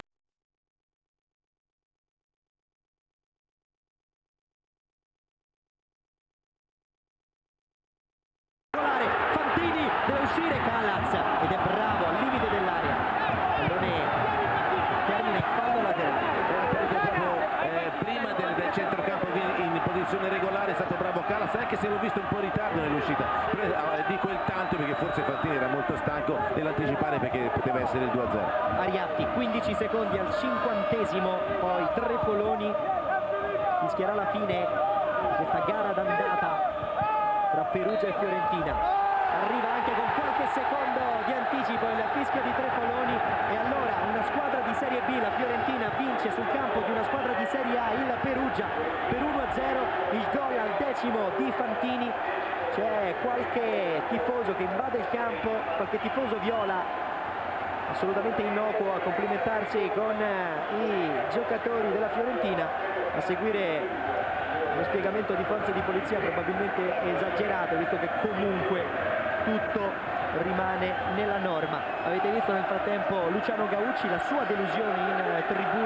Fantini deve uscire, Calaz, ed è bravo al limite dell'area, pallone termina in fallo laterale. Prima del centrocampo in posizione regolare è stato bravo Calaz, anche se l'ho visto un po' in ritardo nell'uscita. Dico il tanto perché forse Fantini era molto stanco nell'anticipare perché poteva essere il 2-0. Ariatti, 15 secondi al 50esimo, poi Trefoloni fischierà la fine di questa gara d'andata tra Perugia e Fiorentina. Arriva anche con qualche secondo di anticipo il fischio di Trefoloni e allora una squadra di Serie B, la Fiorentina, vince sul campo di una squadra di Serie A, il Perugia, per 1-0. Il gol al 10° di Fantini. C'è qualche tifoso che invade il campo, qualche tifoso viola assolutamente innocuo a complimentarsi con i giocatori della Fiorentina, a seguire uno spiegamento di forze di polizia probabilmente esagerato, visto che comunque tutto rimane nella norma. Avete visto nel frattempo Luciano Gaucci, la sua delusione in tribuna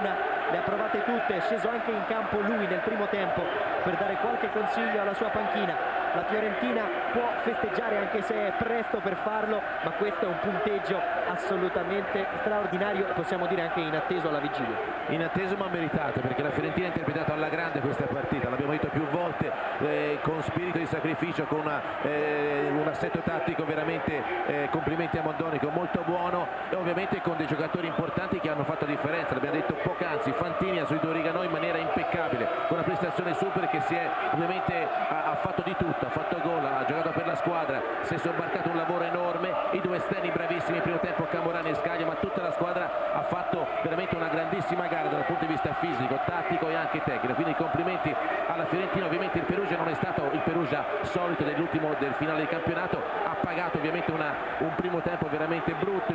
le ha provate tutte, è sceso anche in campo lui nel primo tempo per dare qualche consiglio alla sua panchina. La Fiorentina può festeggiare anche se è presto per farlo, ma questo è un punteggio assolutamente straordinario e possiamo dire anche inatteso alla vigilia. Inatteso ma meritato, perché la Fiorentina ha interpretato alla grande questa partita, l'abbiamo detto più volte, con spirito di sacrificio, con un assetto tattico veramente, complimenti a Mondonico, molto buono, e ovviamente con dei giocatori importanti che hanno fatto la differenza. L'abbiamo detto poc'anzi, Fantini ha subito Riganò in maniera impeccabile, con una prestazione super, che si è ovviamente ha fatto di tutto, ha fatto gol, ha giocato per la squadra, si è sobbarcato un lavoro enorme, i due esterni bravissimi, primo tempo Camorani e Scaglio, ma tutta la squadra ha fatto veramente una grandissima gara dal punto di vista fisico, tattico e anche tecnico, quindi complimenti alla Fiorentina. Ovviamente il Perugia non è stato il Perugia solito del finale del campionato, ha pagato ovviamente un primo tempo veramente brutto,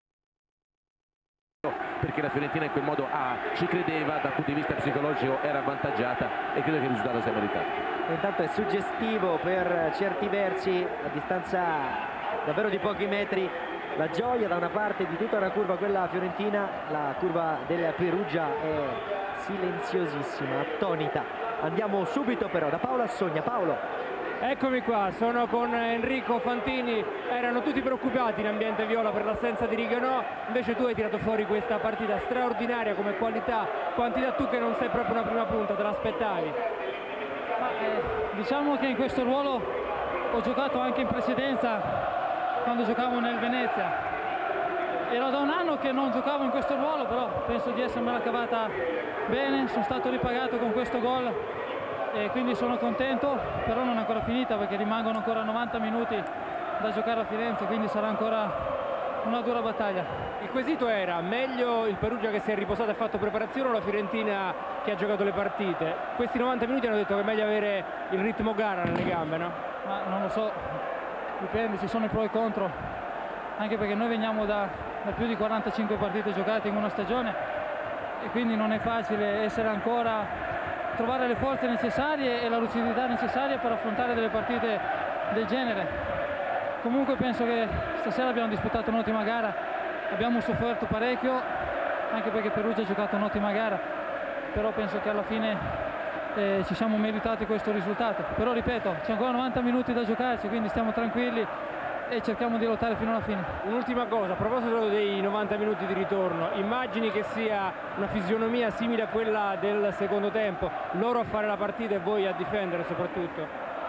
perché la Fiorentina in quel modo ci credeva, dal punto di vista psicologico era avvantaggiata, e credo che il risultato sia meritato. Intanto è suggestivo per certi versi, a distanza davvero di pochi metri, la gioia da una parte di tutta una curva, quella fiorentina, la curva del Perugia è silenziosissima, attonita. Andiamo subito però da Paolo Assogna. Paolo. Eccomi qua, sono con Enrico Fantini. Erano tutti preoccupati in ambiente viola per l'assenza di Riganò, invece tu hai tirato fuori questa partita straordinaria come quantità, tu che non sei proprio una prima punta, te l'aspettavi? Diciamo che in questo ruolo ho giocato anche in precedenza quando giocavo nel Venezia. Era da un anno che non giocavo in questo ruolo, però penso di essermela cavata bene, sono stato ripagato con questo gol e quindi sono contento, però non è ancora finita perché rimangono ancora 90 minuti da giocare a Firenze, quindi sarà ancora una dura battaglia. Il quesito era: meglio il Perugia che si è riposato e ha fatto preparazione o la Fiorentina che ha giocato le partite? Questi 90 minuti hanno detto che è meglio avere il ritmo gara nelle gambe, no? Ma non lo so, dipende, ci sono i pro e i contro, anche perché noi veniamo da più di 45 partite giocate in una stagione e quindi non è facile trovare le forze necessarie e la lucidità necessaria per affrontare delle partite del genere. Comunque penso che stasera abbiamo disputato un'ottima gara, abbiamo sofferto parecchio anche perché Perugia ha giocato un'ottima gara, però penso che alla fine ci siamo meritati questo risultato. Però ripeto, c'è ancora 90 minuti da giocarci, quindi stiamo tranquilli e cerchiamo di lottare fino alla fine. Un'ultima cosa, a proposito dei 90 minuti di ritorno, immagini che sia una fisionomia simile a quella del secondo tempo, loro a fare la partita e voi a difendere soprattutto?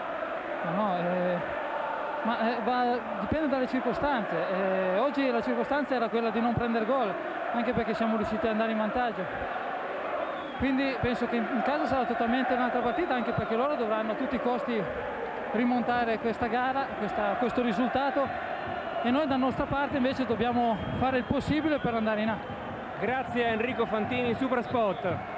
Dipende dalle circostanze. Oggi la circostanza era quella di non prendere gol, anche perché siamo riusciti ad andare in vantaggio. Quindi penso che in casa sarà totalmente un'altra partita, anche perché loro dovranno a tutti i costi rimontare questa gara, questo risultato, e noi da nostra parte invece dobbiamo fare il possibile per andare in A. Grazie a Enrico Fantini, Supersport.